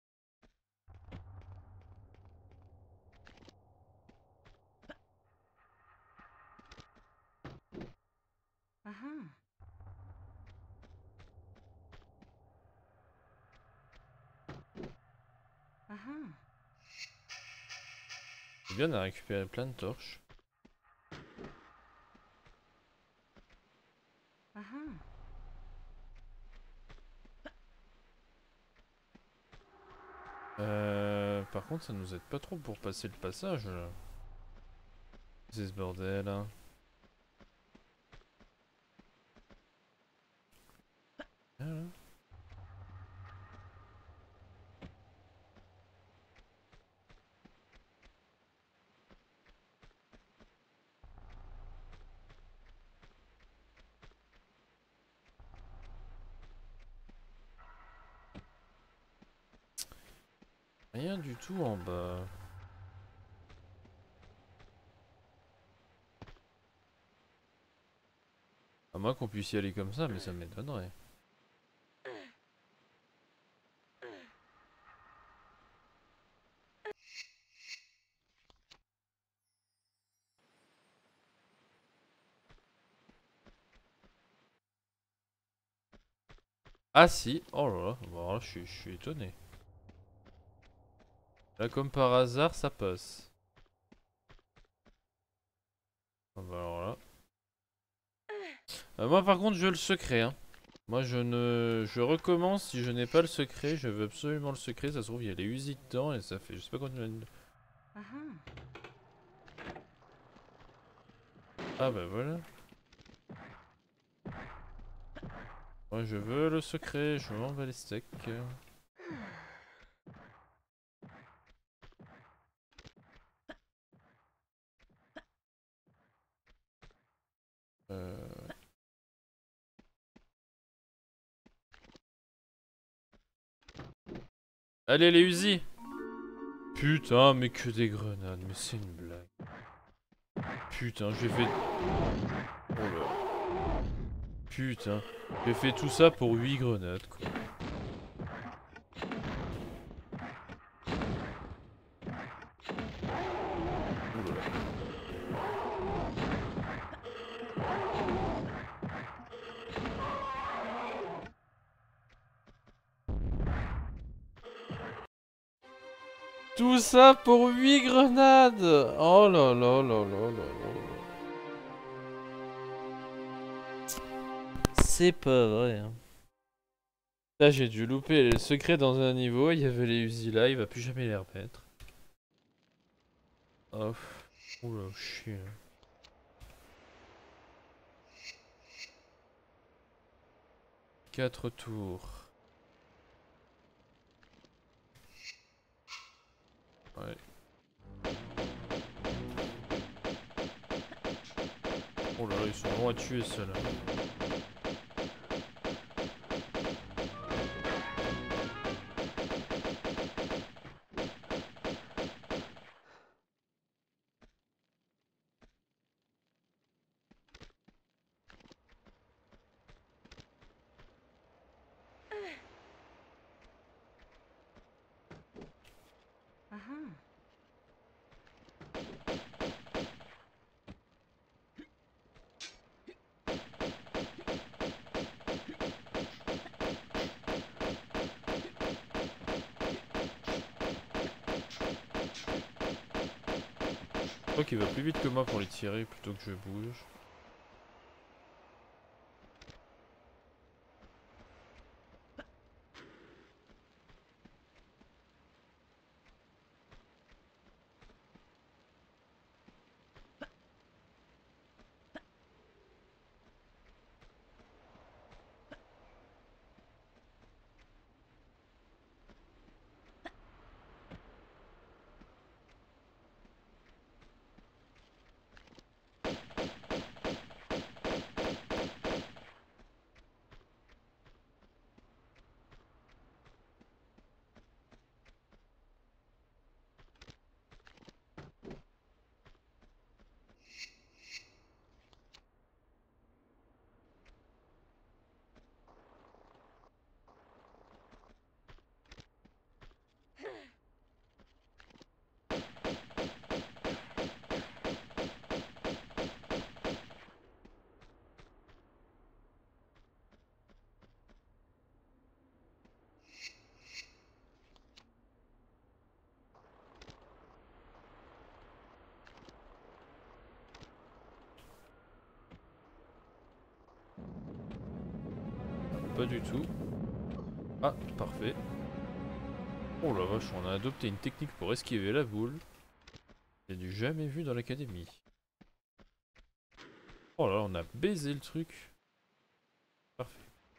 Ah ah. Ah ah. C'est bien, on a récupéré plein de torches. Ah ah. Par contre, ça nous aide pas trop pour passer le passage là. C'est ce bordel hein. Ah, là. Rien du tout en bas. À moins qu'on puisse y aller comme ça, mais ça m'étonnerait. Ah si, oh là là, bon, là, je suis étonné. Là comme par hasard ça passe. Ah bah alors là. Moi par contre je veux le secret hein. Moi je recommence si je n'ai pas le secret, je veux absolument le secret, ça se trouve il y a les usines dedans et ça fait je sais pas combien de... Ah ah. Ah bah voilà. Moi je veux le secret, je m'en bats les steaks. Ouais. Allez les Uzi. Putain mais que des grenades, mais c'est une blague. Putain j'ai fait... Oh là. Putain, j'ai fait tout ça pour 8 grenades quoi. Oulala. Tout ça pour 8 grenades. Oh là là là là là là. C'est pas vrai hein. Là j'ai dû louper le secret dans un niveau, il y avait les Uzi là, il va plus jamais les remettre. Oh. Oula, chier. 4 tours. Ouais. Oh là là, ils sont bons à tuer ceux-là. Ah ah. Je crois qu'il va plus vite que moi pour les tirer plutôt que je bouge. pas du tout. Ah, parfait. Oh la vache, on a adopté une technique pour esquiver la boule. J'ai du jamais vu dans l'académie. Oh là là, on a baisé le truc. Parfait.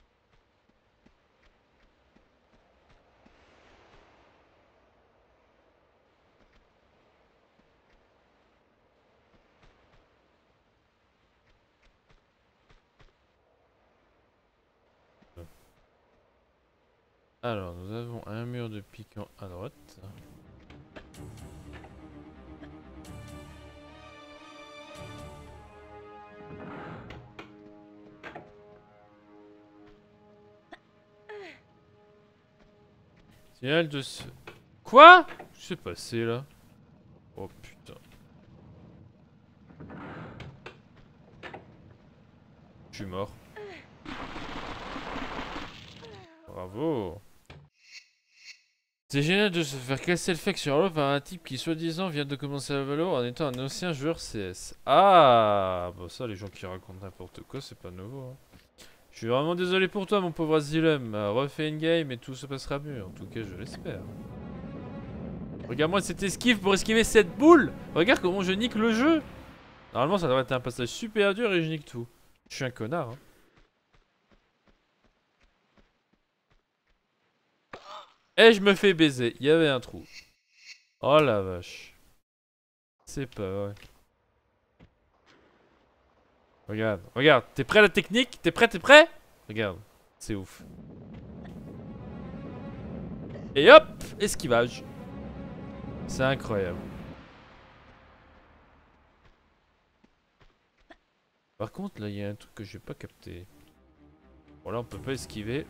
Alors, nous avons un mur de piquant à droite. Signal de ce... Quoi? Qu'est-ce qui s'est passé là? Oh putain. Je suis mort. Bravo. C'est génial de se faire casser le fake sur l'eau par un type qui soi-disant vient de commencer à Valo en étant un ancien joueur CS. Ah, bah ça les gens qui racontent n'importe quoi c'est pas nouveau. Hein. Je suis vraiment désolé pour toi mon pauvre Asylum. Refais une game et tout se passera mieux. En tout cas je l'espère. Regarde-moi cette esquive pour esquiver cette boule. Regarde comment je nique le jeu. Normalement ça devrait être un passage super dur et je nique tout. Je suis un connard. Hein. Et je me fais baiser. Il y avait un trou. Oh la vache. C'est pas vrai. Regarde, regarde. T'es prêt à la technique? T'es prêt? T'es prêt? Regarde. C'est ouf. Et hop! Esquivage. C'est incroyable. Par contre, là, il y a un truc que j'ai pas capté. Bon, là, on peut pas esquiver.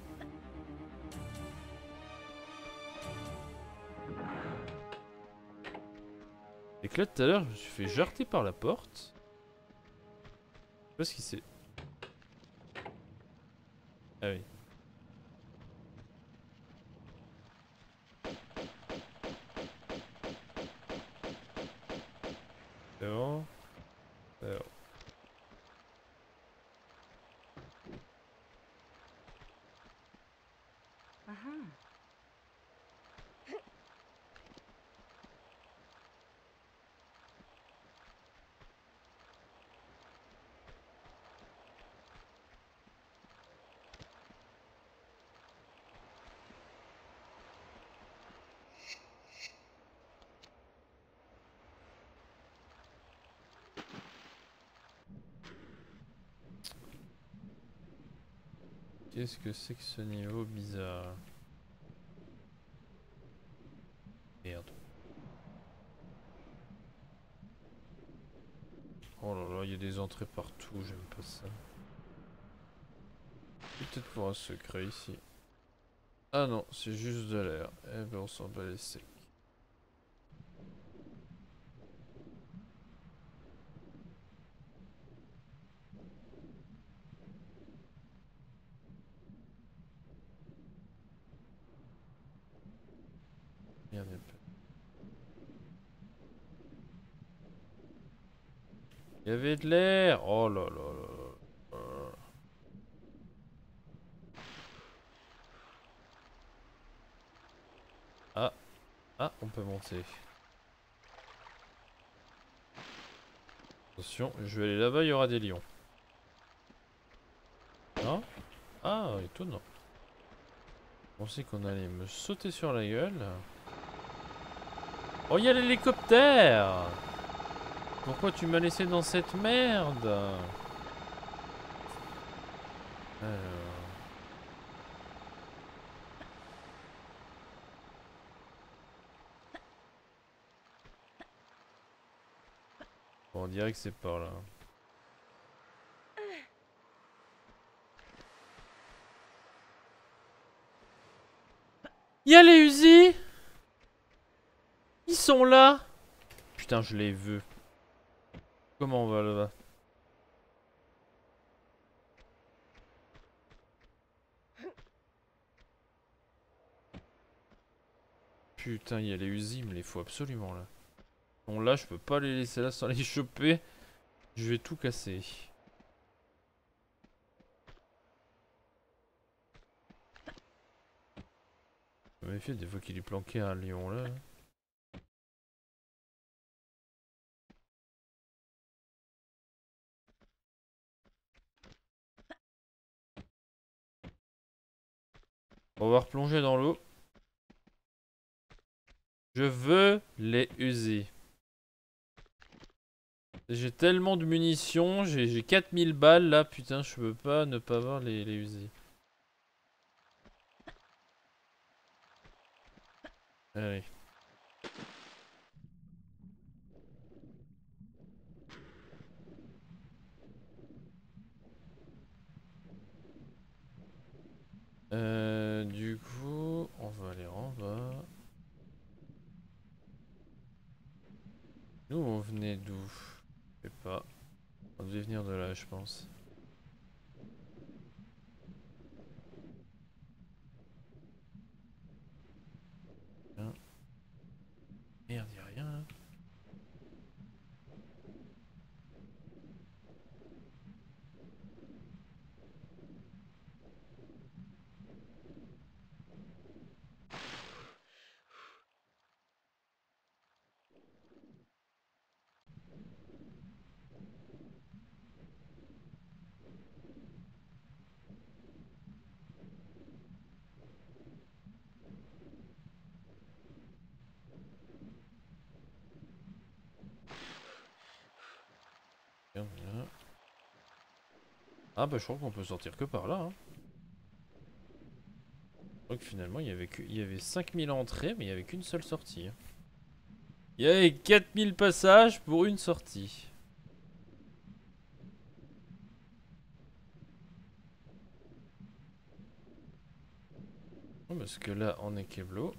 Et que là, tout à l'heure, je me suis fait jarter par la porte. Je sais pas ce qui c'est. Ah oui. C'est bon. C'est bon. Ah ah. Qu'est-ce que c'est que ce niveau bizarre? Merde. Oh là là, il y a des entrées partout, j'aime pas ça. Peut-être pour un secret ici. Ah non, c'est juste de l'air. Eh ben on s'en bat les steaks. Merde, il y avait de l'air. Oh là là là là. Ah, ah, on peut monter. Attention, je vais aller là-bas, il y aura des lions. Non? Ah, étonnant. Je pensais qu'on allait me sauter sur la gueule. Oh, il y a l'hélicoptère! Pourquoi tu m'as laissé dans cette merde? Alors... Bon, on dirait que c'est par là. Y'a les Uzi! Ils sont là! Putain, je les veux. Comment on va là-bas? Putain, il y a les Uzi, il me les faut absolument là. Bon, là, je peux pas les laisser là sans les choper. Je vais tout casser. Je me méfie des fois qu'il est planqué un lion là. On va replonger dans l'eau. Je veux les user. J'ai tellement de munitions, j'ai 4000 balles là, putain, je peux pas ne pas avoir les user. Allez. Du coup, on va aller en bas. Nous, on venait d'où? Je sais pas. On devait venir de là, je pense. Hein. Merde, y'a rien là. Merde, là. Ah bah je crois qu'on peut sortir que par là. Hein. Donc finalement il y avait 5000 entrées mais il y avait qu'une seule sortie. Hein. Il y avait 4000 passages pour une sortie. Oh, parce que là on est Keblo.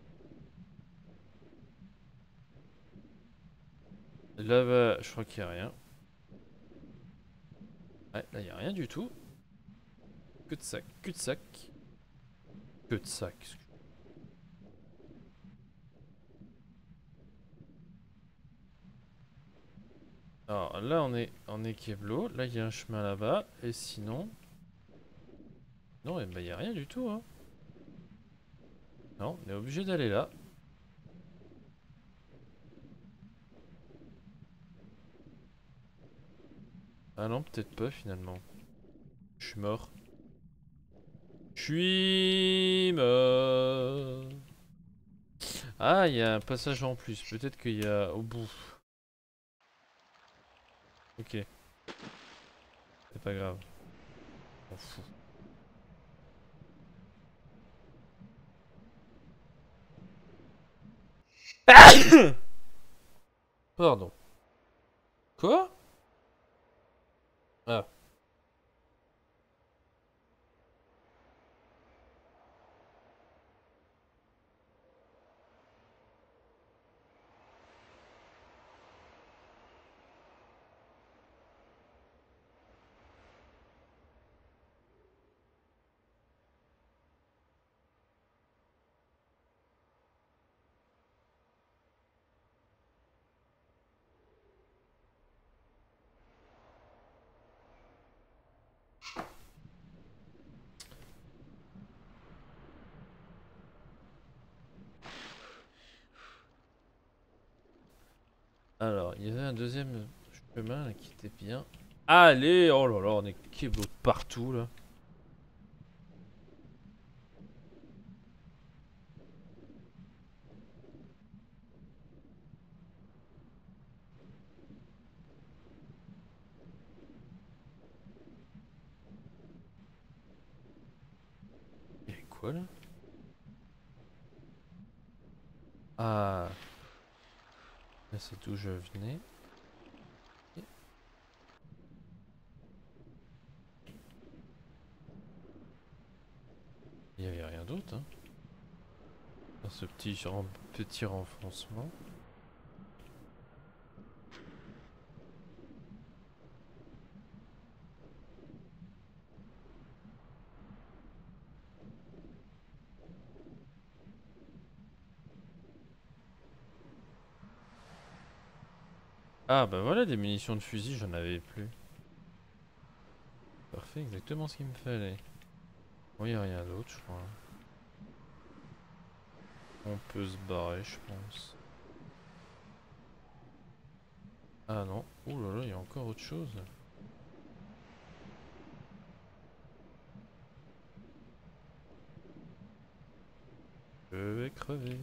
Là-bas je crois qu'il n'y a rien. Ouais, là il n'y a rien du tout. Que de sac, que de sac. Que de sac. Alors là on est Keblo. Là il y a un chemin là-bas. Et sinon... Non, il n'y a rien du tout. Hein. Non, on est obligé d'aller là. Ah non, peut-être pas finalement. Je suis mort. Je suis mort. Ah, il y a un passage en plus. Peut-être qu'il y a au bout. Ok, c'est pas grave. On fout. Pardon. Quoi? Ah. Alors, il y avait un deuxième chemin là, qui était bien. Allez! Oh là là, on est keblo de partout là. Il y avait quoi là? Ah, là c'est d'où je venais. Il y avait rien d'autre, hein. Dans ce petit renfoncement. Ah bah voilà, des munitions de fusil, j'en avais plus. Parfait, exactement ce qu'il me fallait. Bon, il n'y a rien d'autre, je crois. On peut se barrer, je pense. Ah non. Ouh là là, il y a encore autre chose. Je vais crever.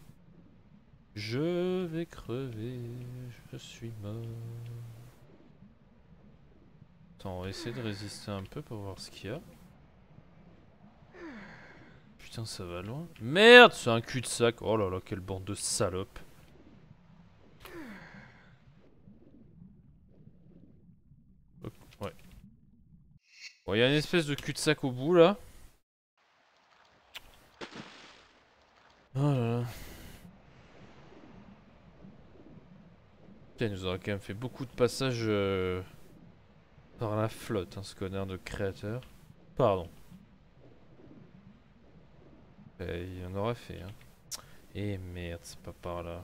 Je vais crever. Je suis mort. Attends, on va essayer de résister un peu pour voir ce qu'il y a. Putain, ça va loin. Merde, c'est un cul-de-sac. Oh là là, quelle bande de salopes. Ouais. Bon, il y a une espèce de cul-de-sac au bout là. Oh là là. Putain, il nous aura quand même fait beaucoup de passages par la flotte, hein, ce connard de créateur. Pardon. Il en aura fait, hein. Et merde, c'est pas par là.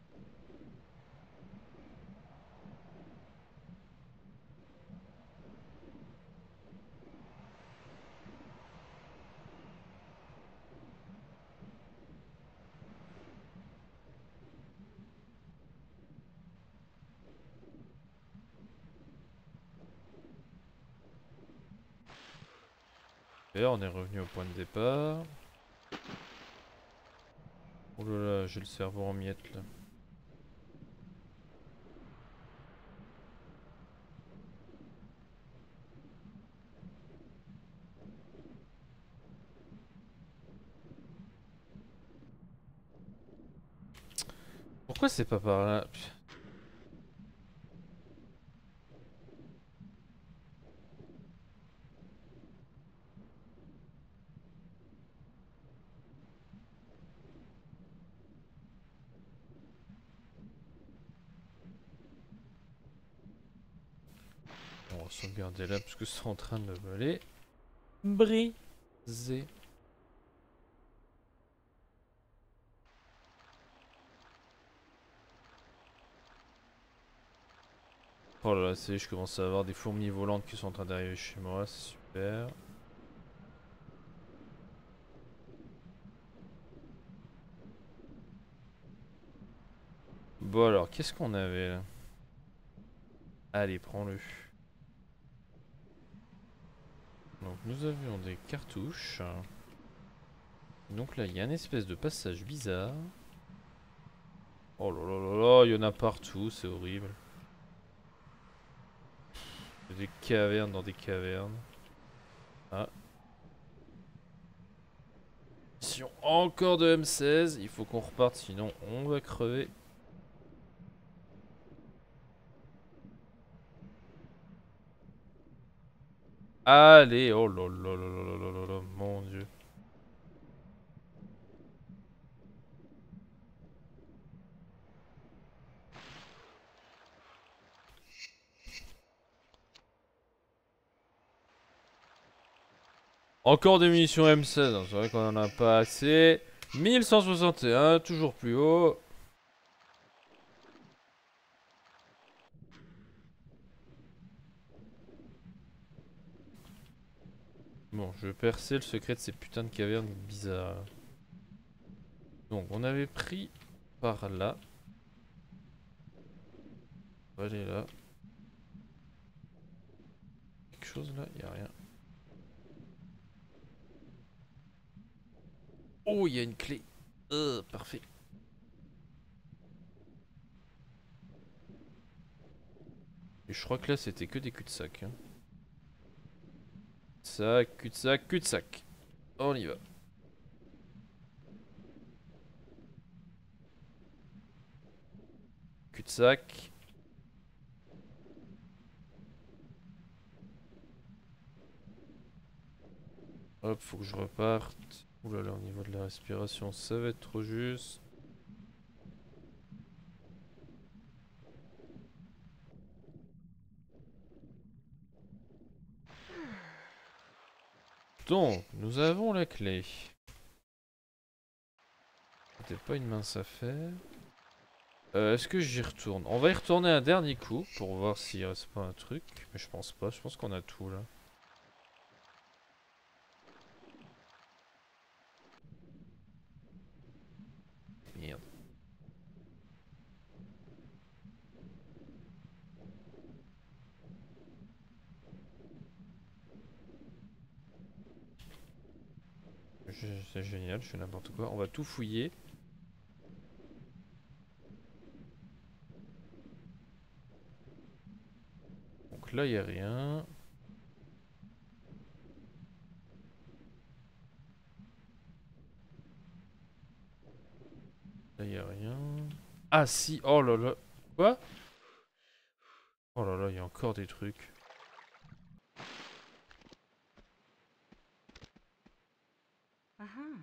D'ailleurs, on est revenu au point de départ. Oh là là, j'ai le cerveau en miettes là. Pourquoi c'est pas par là? On va sauvegarder là parce que c'est en train de voler. Brisé. Oh là là, je commence à avoir des fourmis volantes qui sont en train d'arriver chez moi, c'est super. Bon alors, qu'est-ce qu'on avait là? Allez, prends-le. Donc nous avions des cartouches. Donc là, il y a un espèce de passage bizarre. Oh là là là là, il y en a partout, c'est horrible. Il y a des cavernes dans des cavernes. Ah. Mission encore de M16, il faut qu'on reparte sinon on va crever. Allez, oh là là là là là là là, mon dieu. Encore des munitions M16, hein, c'est vrai qu'on en a pas assez. 1161, toujours plus haut. Bon, je vais percer le secret de ces putains de cavernes bizarres. Donc, on avait pris par là. On va aller là. Quelque chose là? Y a rien. Oh, il y a une clé. Parfait. Et je crois que là, c'était que des cul-de-sac. Hein. Sac, cul-de-sac, cul-de-sac. On y va. Cul-de-sac. Hop, faut que je reparte. Ouh là là, au niveau de la respiration, ça va être trop juste. Donc, nous avons la clé. C'était pas une mince affaire. Est-ce que j'y retourne? On va y retourner un dernier coup pour voir s'il reste pas un truc. Mais je pense pas, je pense qu'on a tout là. C'est génial, je fais n'importe quoi. On va tout fouiller. Donc là, il n'y a rien. Là, il n'y a rien. Ah si, oh là là. Quoi? Oh là là, il y a encore des trucs. Ah ah.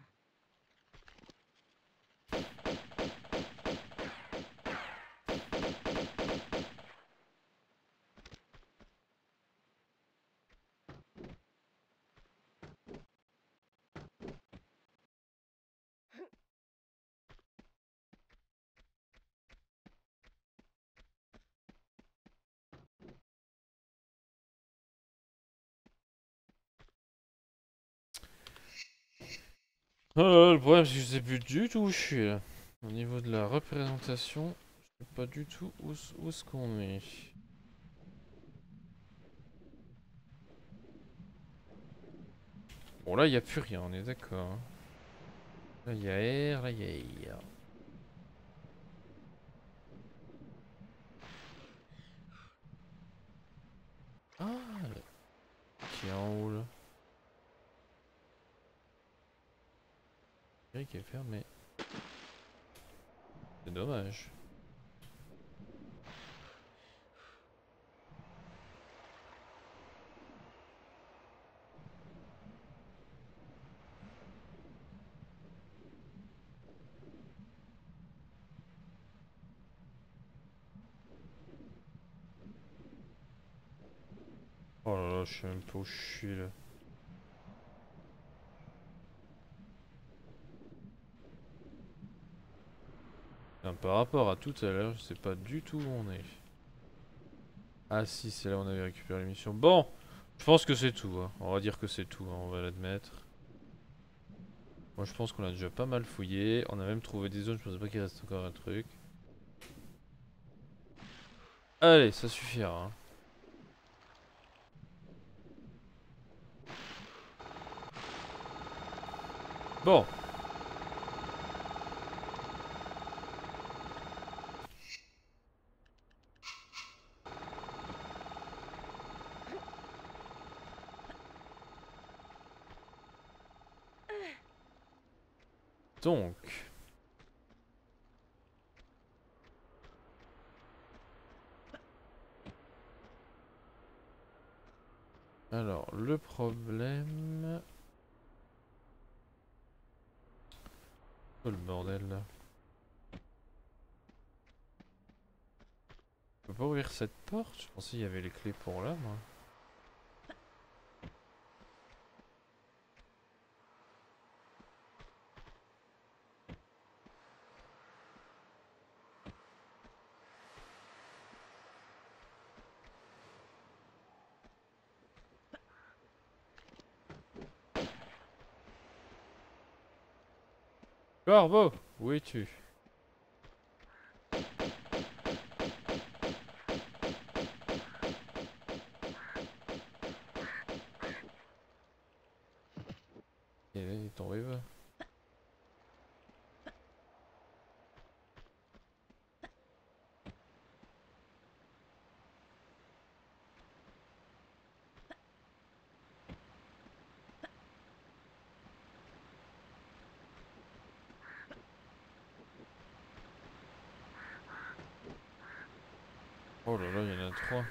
Oh là là, le problème c'est que je sais plus du tout où je suis là. Au niveau de la représentation, je sais pas du tout où est-ce qu'on est. Bon là il n'y a plus rien, on est d'accord. Hein. Là il y a R, là il y a R. Ah, qui est en haut là. Le qui est fermé. C'est dommage. Oh là là, je sais même pas où je suis là. Enfin, par rapport à tout à l'heure, je sais pas du tout où on est. Ah si, c'est là où on avait récupéré l'émission. Bon, je pense que c'est tout. Hein. On va dire que c'est tout, hein, on va l'admettre. Moi je pense qu'on a déjà pas mal fouillé. On a même trouvé des zones, je pensais pas qu'il reste encore un truc. Allez, ça suffira. Hein. Bon. Donc. Alors, le problème... Oh le bordel là. Je peux pas ouvrir cette porte? Je pensais qu'il y avait les clés pour là, moi. Corbeau! Où es-tu? Il est tombé va. Oh là là, il y en a trois.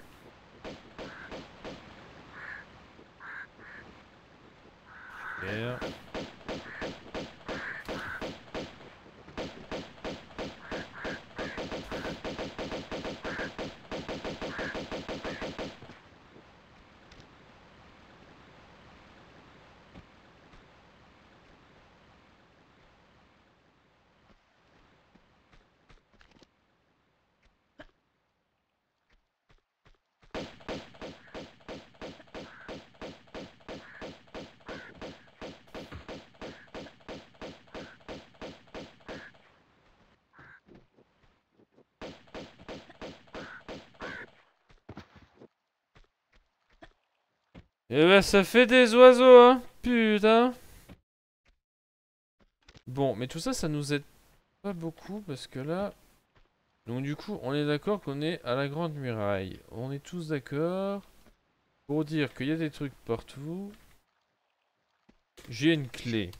Super. Eh ben ça fait des oiseaux, hein. Putain. Bon, mais tout ça, ça nous aide pas beaucoup parce que là... Donc du coup, on est d'accord qu'on est à la Grande Muraille. On est tous d'accord pour dire qu'il y a des trucs partout. J'ai une clé.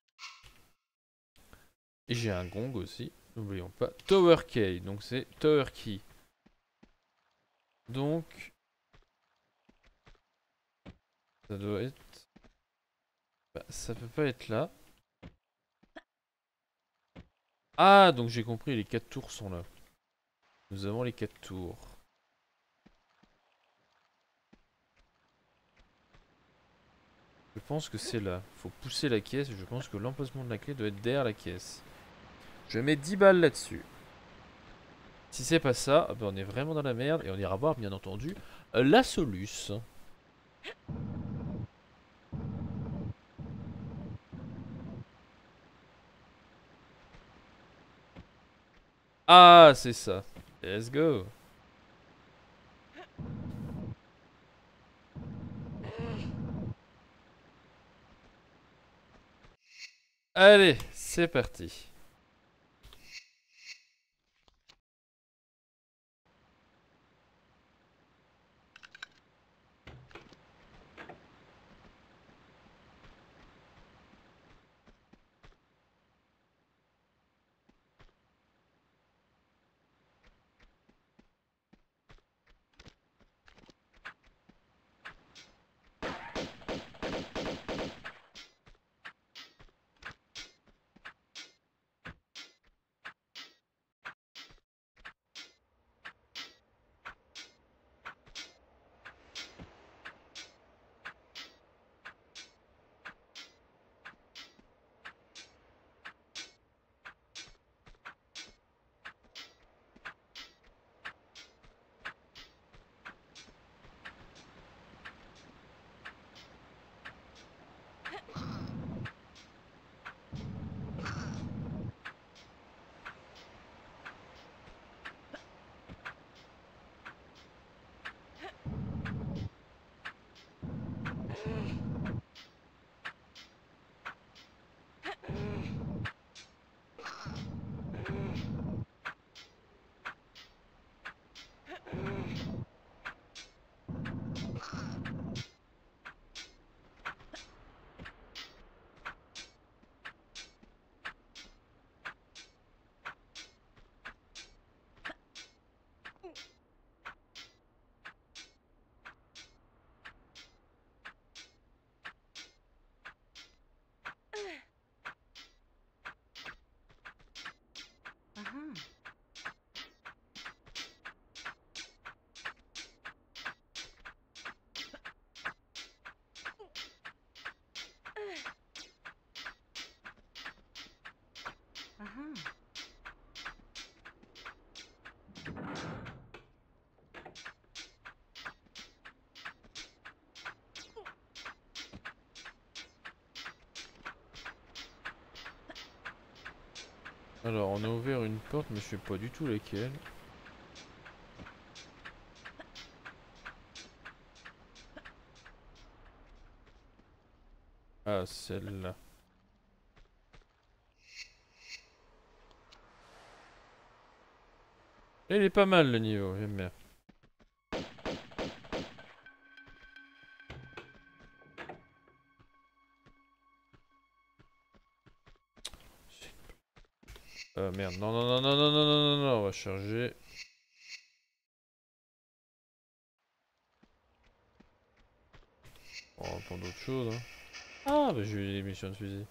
Et j'ai un gong aussi. N'oublions pas. Tower Key. Donc c'est Tower Key. Donc... Ça doit être... Bah, ça peut pas être là. Ah, donc j'ai compris, les 4 tours sont là. Nous avons les 4 tours. Je pense que c'est là. Faut pousser la caisse. Je pense que l'emplacement de la clé doit être derrière la caisse. Je mets 10 balles là-dessus. Si c'est pas ça, ben on est vraiment dans la merde. Et on ira voir, bien entendu, la Solus. Ah, c'est ça. Let's go. Allez, c'est parti. Alors, on a ouvert une porte, mais je sais pas du tout laquelle. Ah, celle-là. Il est pas mal le niveau, j'aime bien. Merde, non, non, non, non, non, non, non, non, non, on va charger. On va prendre autre chose, hein. Ah, bah j'ai eu des missions de fusil.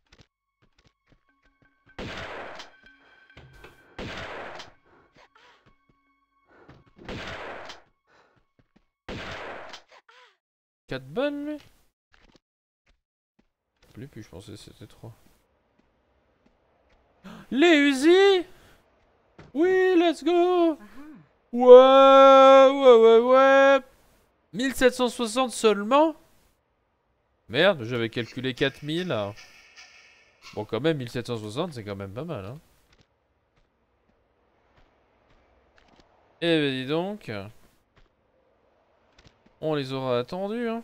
Quatre bonnes, lui? Plus, je pensais que c'était 3. Les Uzi! Oui, let's go! Ouais, ouais, ouais, ouais! 1760 seulement? Merde, j'avais calculé 4000. Bon, quand même, 1760, c'est quand même pas mal, hein. Eh ben, dis donc. On les aura attendus, hein.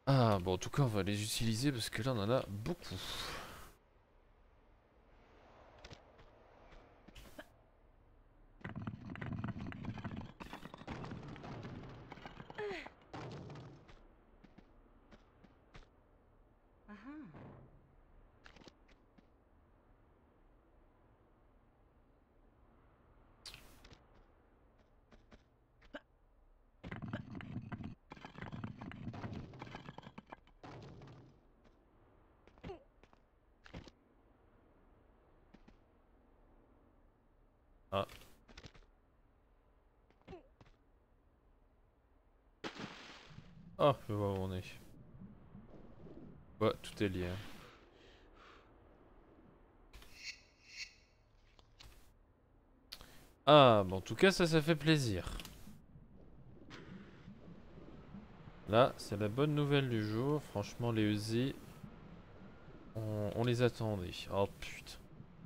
Ah bon, en tout cas on va les utiliser parce que là on en a beaucoup. Ah ah. Ah. Ah, je vois où on est. Ouais, tout est lié, hein. Ah, bon, en tout cas, ça fait plaisir. Là, c'est la bonne nouvelle du jour. Franchement, les EZ, on les attendait. Oh putain.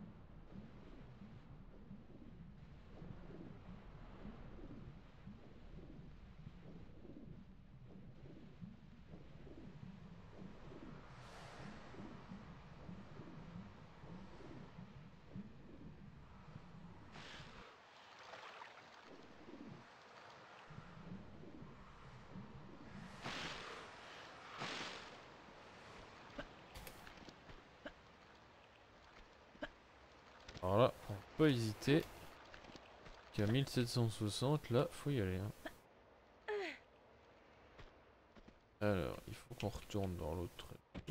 Alors là, on peut pas hésiter. Qu'à 1760, là, faut y aller, hein. Alors, il faut qu'on retourne dans l'autre.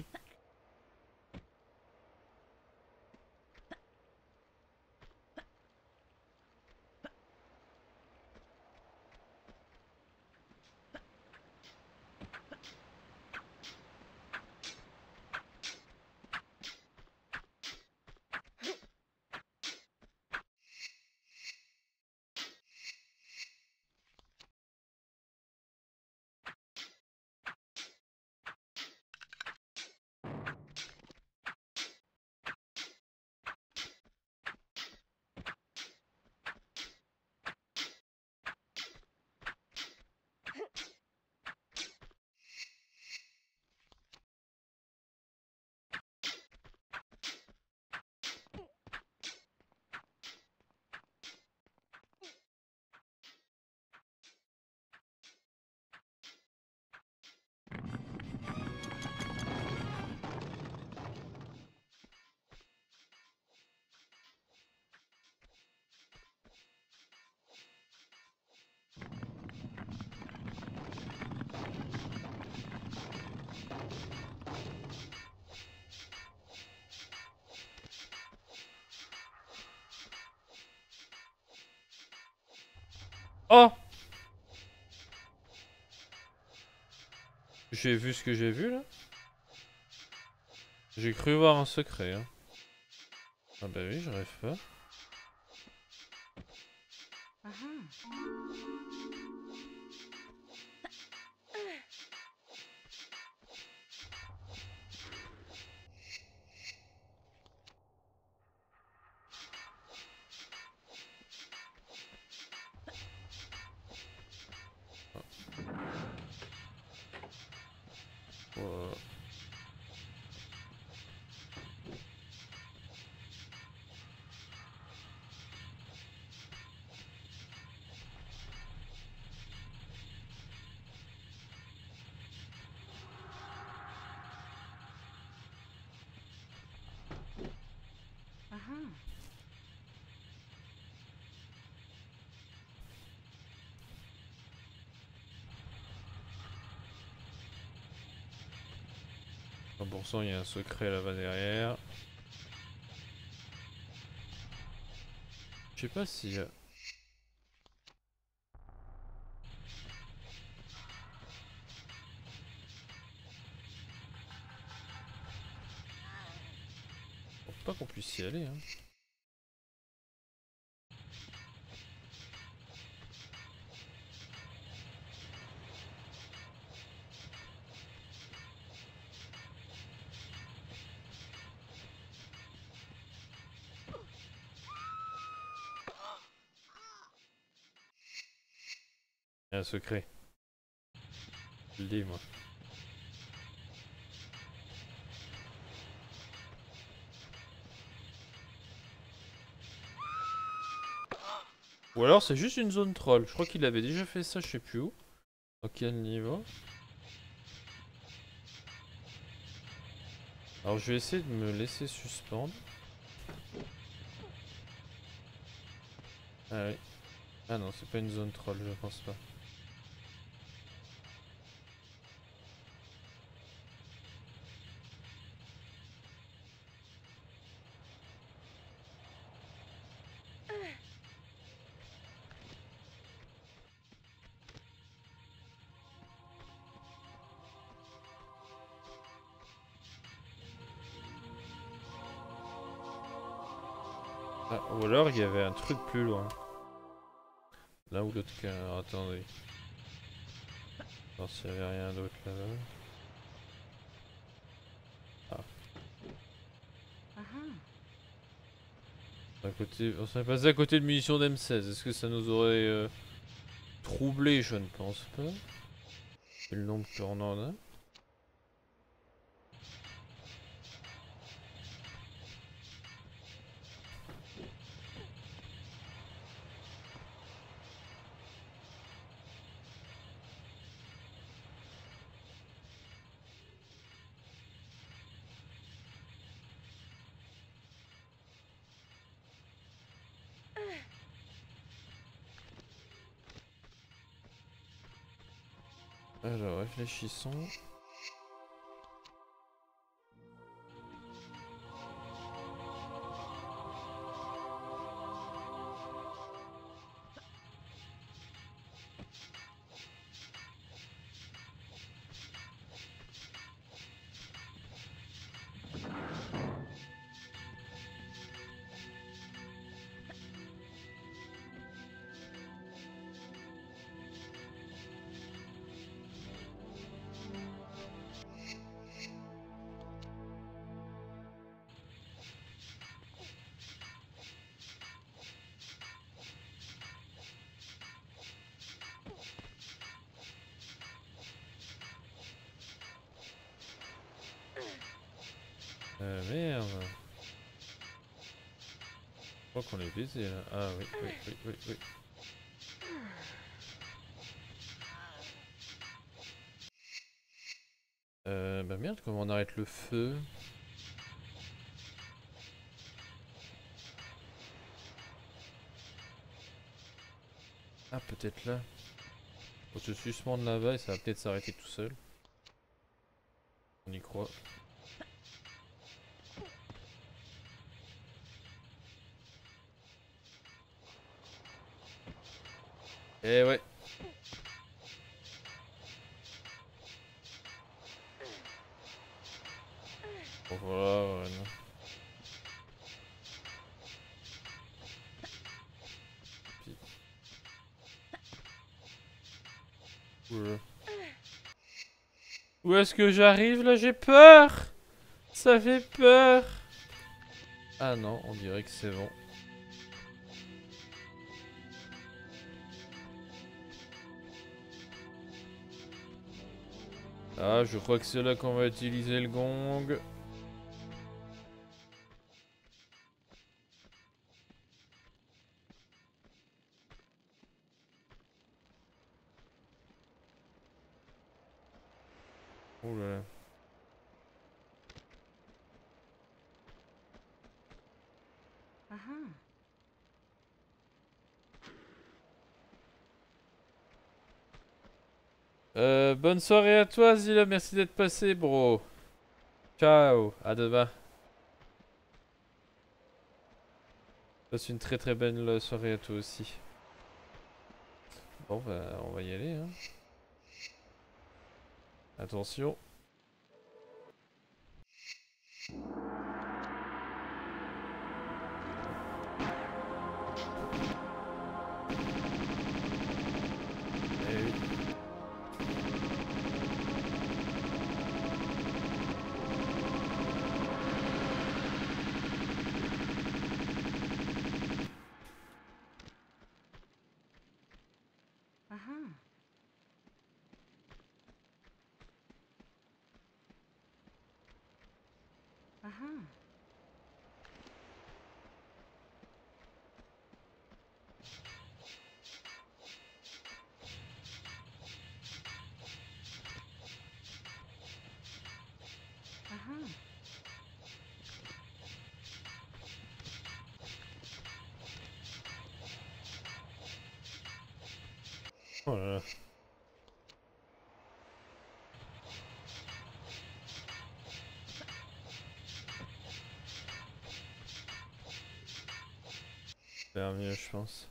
Oh! J'ai vu ce que j'ai vu là? J'ai cru voir un secret, hein. Ah bah oui, je rêve pas. Ah ah. Oh, Ah ah. % il y a un secret là-bas derrière. Je sais pas si... Faut pas qu'on puisse y aller, hein. Il y a un secret. Je le dis, moi. Ou alors c'est juste une zone troll. Je crois qu'il avait déjà fait ça, je sais plus où. Dans quel niveau. Alors je vais essayer de me laisser suspendre. Ah oui. Ah non, c'est pas une zone troll, je pense pas. Ah, ou alors il y avait un truc plus loin. Là où l'autre cas. Alors, attendez. Non, s'il y avait rien d'autre là-bas. Ah À côté... On serait passé à côté de munitions d'M16. Est-ce que ça nous aurait troublé? Je ne pense pas. Et le nombre qu'on en a. Alors, réfléchissons. Merde. Je crois qu'on est baisé là. Ah oui, oui, oui, oui, oui. Bah merde, comment on arrête le feu? Ah, peut-être là. Faut se suspendre là-bas et ça va peut-être s'arrêter tout seul. On y croit. Eh ouais. Bon, voilà, ouais, non. Puis... Oula. Où est-ce que j'arrive là? J'ai peur! Ça fait peur! Ah non, on dirait que c'est bon. Ah, je crois que c'est là qu'on va utiliser le gong. Oh là là. ah. Bonne soirée à toi, Zilla. Merci d'être passé, bro. Ciao. À demain. Passe une très très belle soirée à toi aussi. Bon, bah, on va y aller, hein. Attention. Eh oui. Ah ah. Oh là là. Faire mieux, je pense.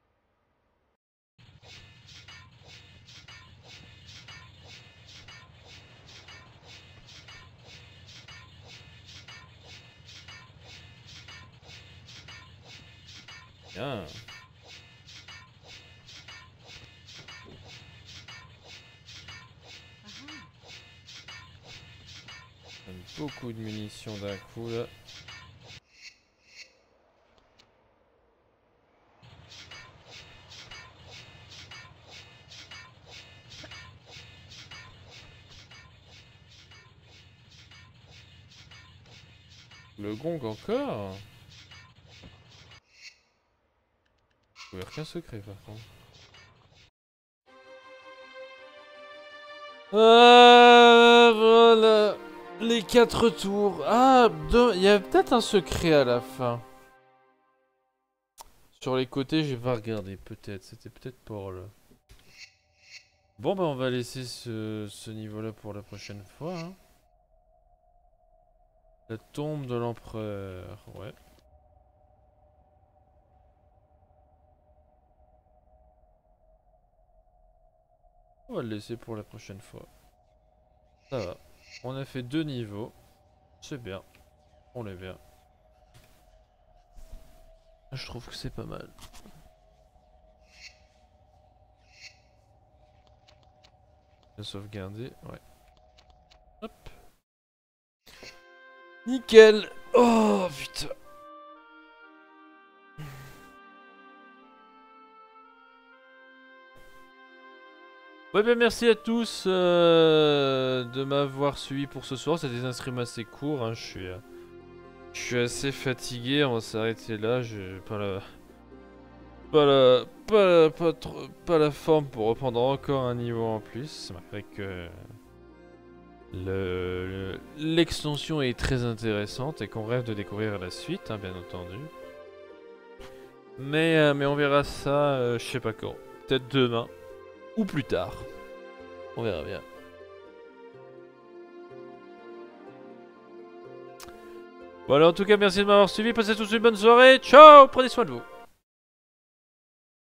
Bien. Beaucoup de munitions d'un coup là. Le gong encore? J'ai aucun secret par contre. Voilà. Les 4 tours. Ah, il y a peut-être un secret à la fin. Sur les côtés, j'ai pas regardé. Peut-être. C'était peut-être pour là. Bon, bah, on va laisser ce niveau-là pour la prochaine fois. Hein. La tombe de l'empereur. Ouais. On va le laisser pour la prochaine fois. Ça va. On a fait 2 niveaux. C'est bien. On est bien. Je trouve que c'est pas mal. Sauvegarder, ouais. Hop. Nickel. Oh putain. Ouais, ben merci à tous de m'avoir suivi pour ce soir. C'était un stream assez court. Hein. Je suis assez fatigué. On va s'arrêter là. J'ai pas la forme pour reprendre encore un niveau en plus. Malgré que l'extension est très intéressante et qu'on rêve de découvrir la suite, hein, bien entendu. Mais on verra ça, je sais pas quand. Peut-être demain. Ou plus tard. On verra bien. Voilà, en tout cas, merci de m'avoir suivi. Passez tous une bonne soirée. Ciao, prenez soin de vous.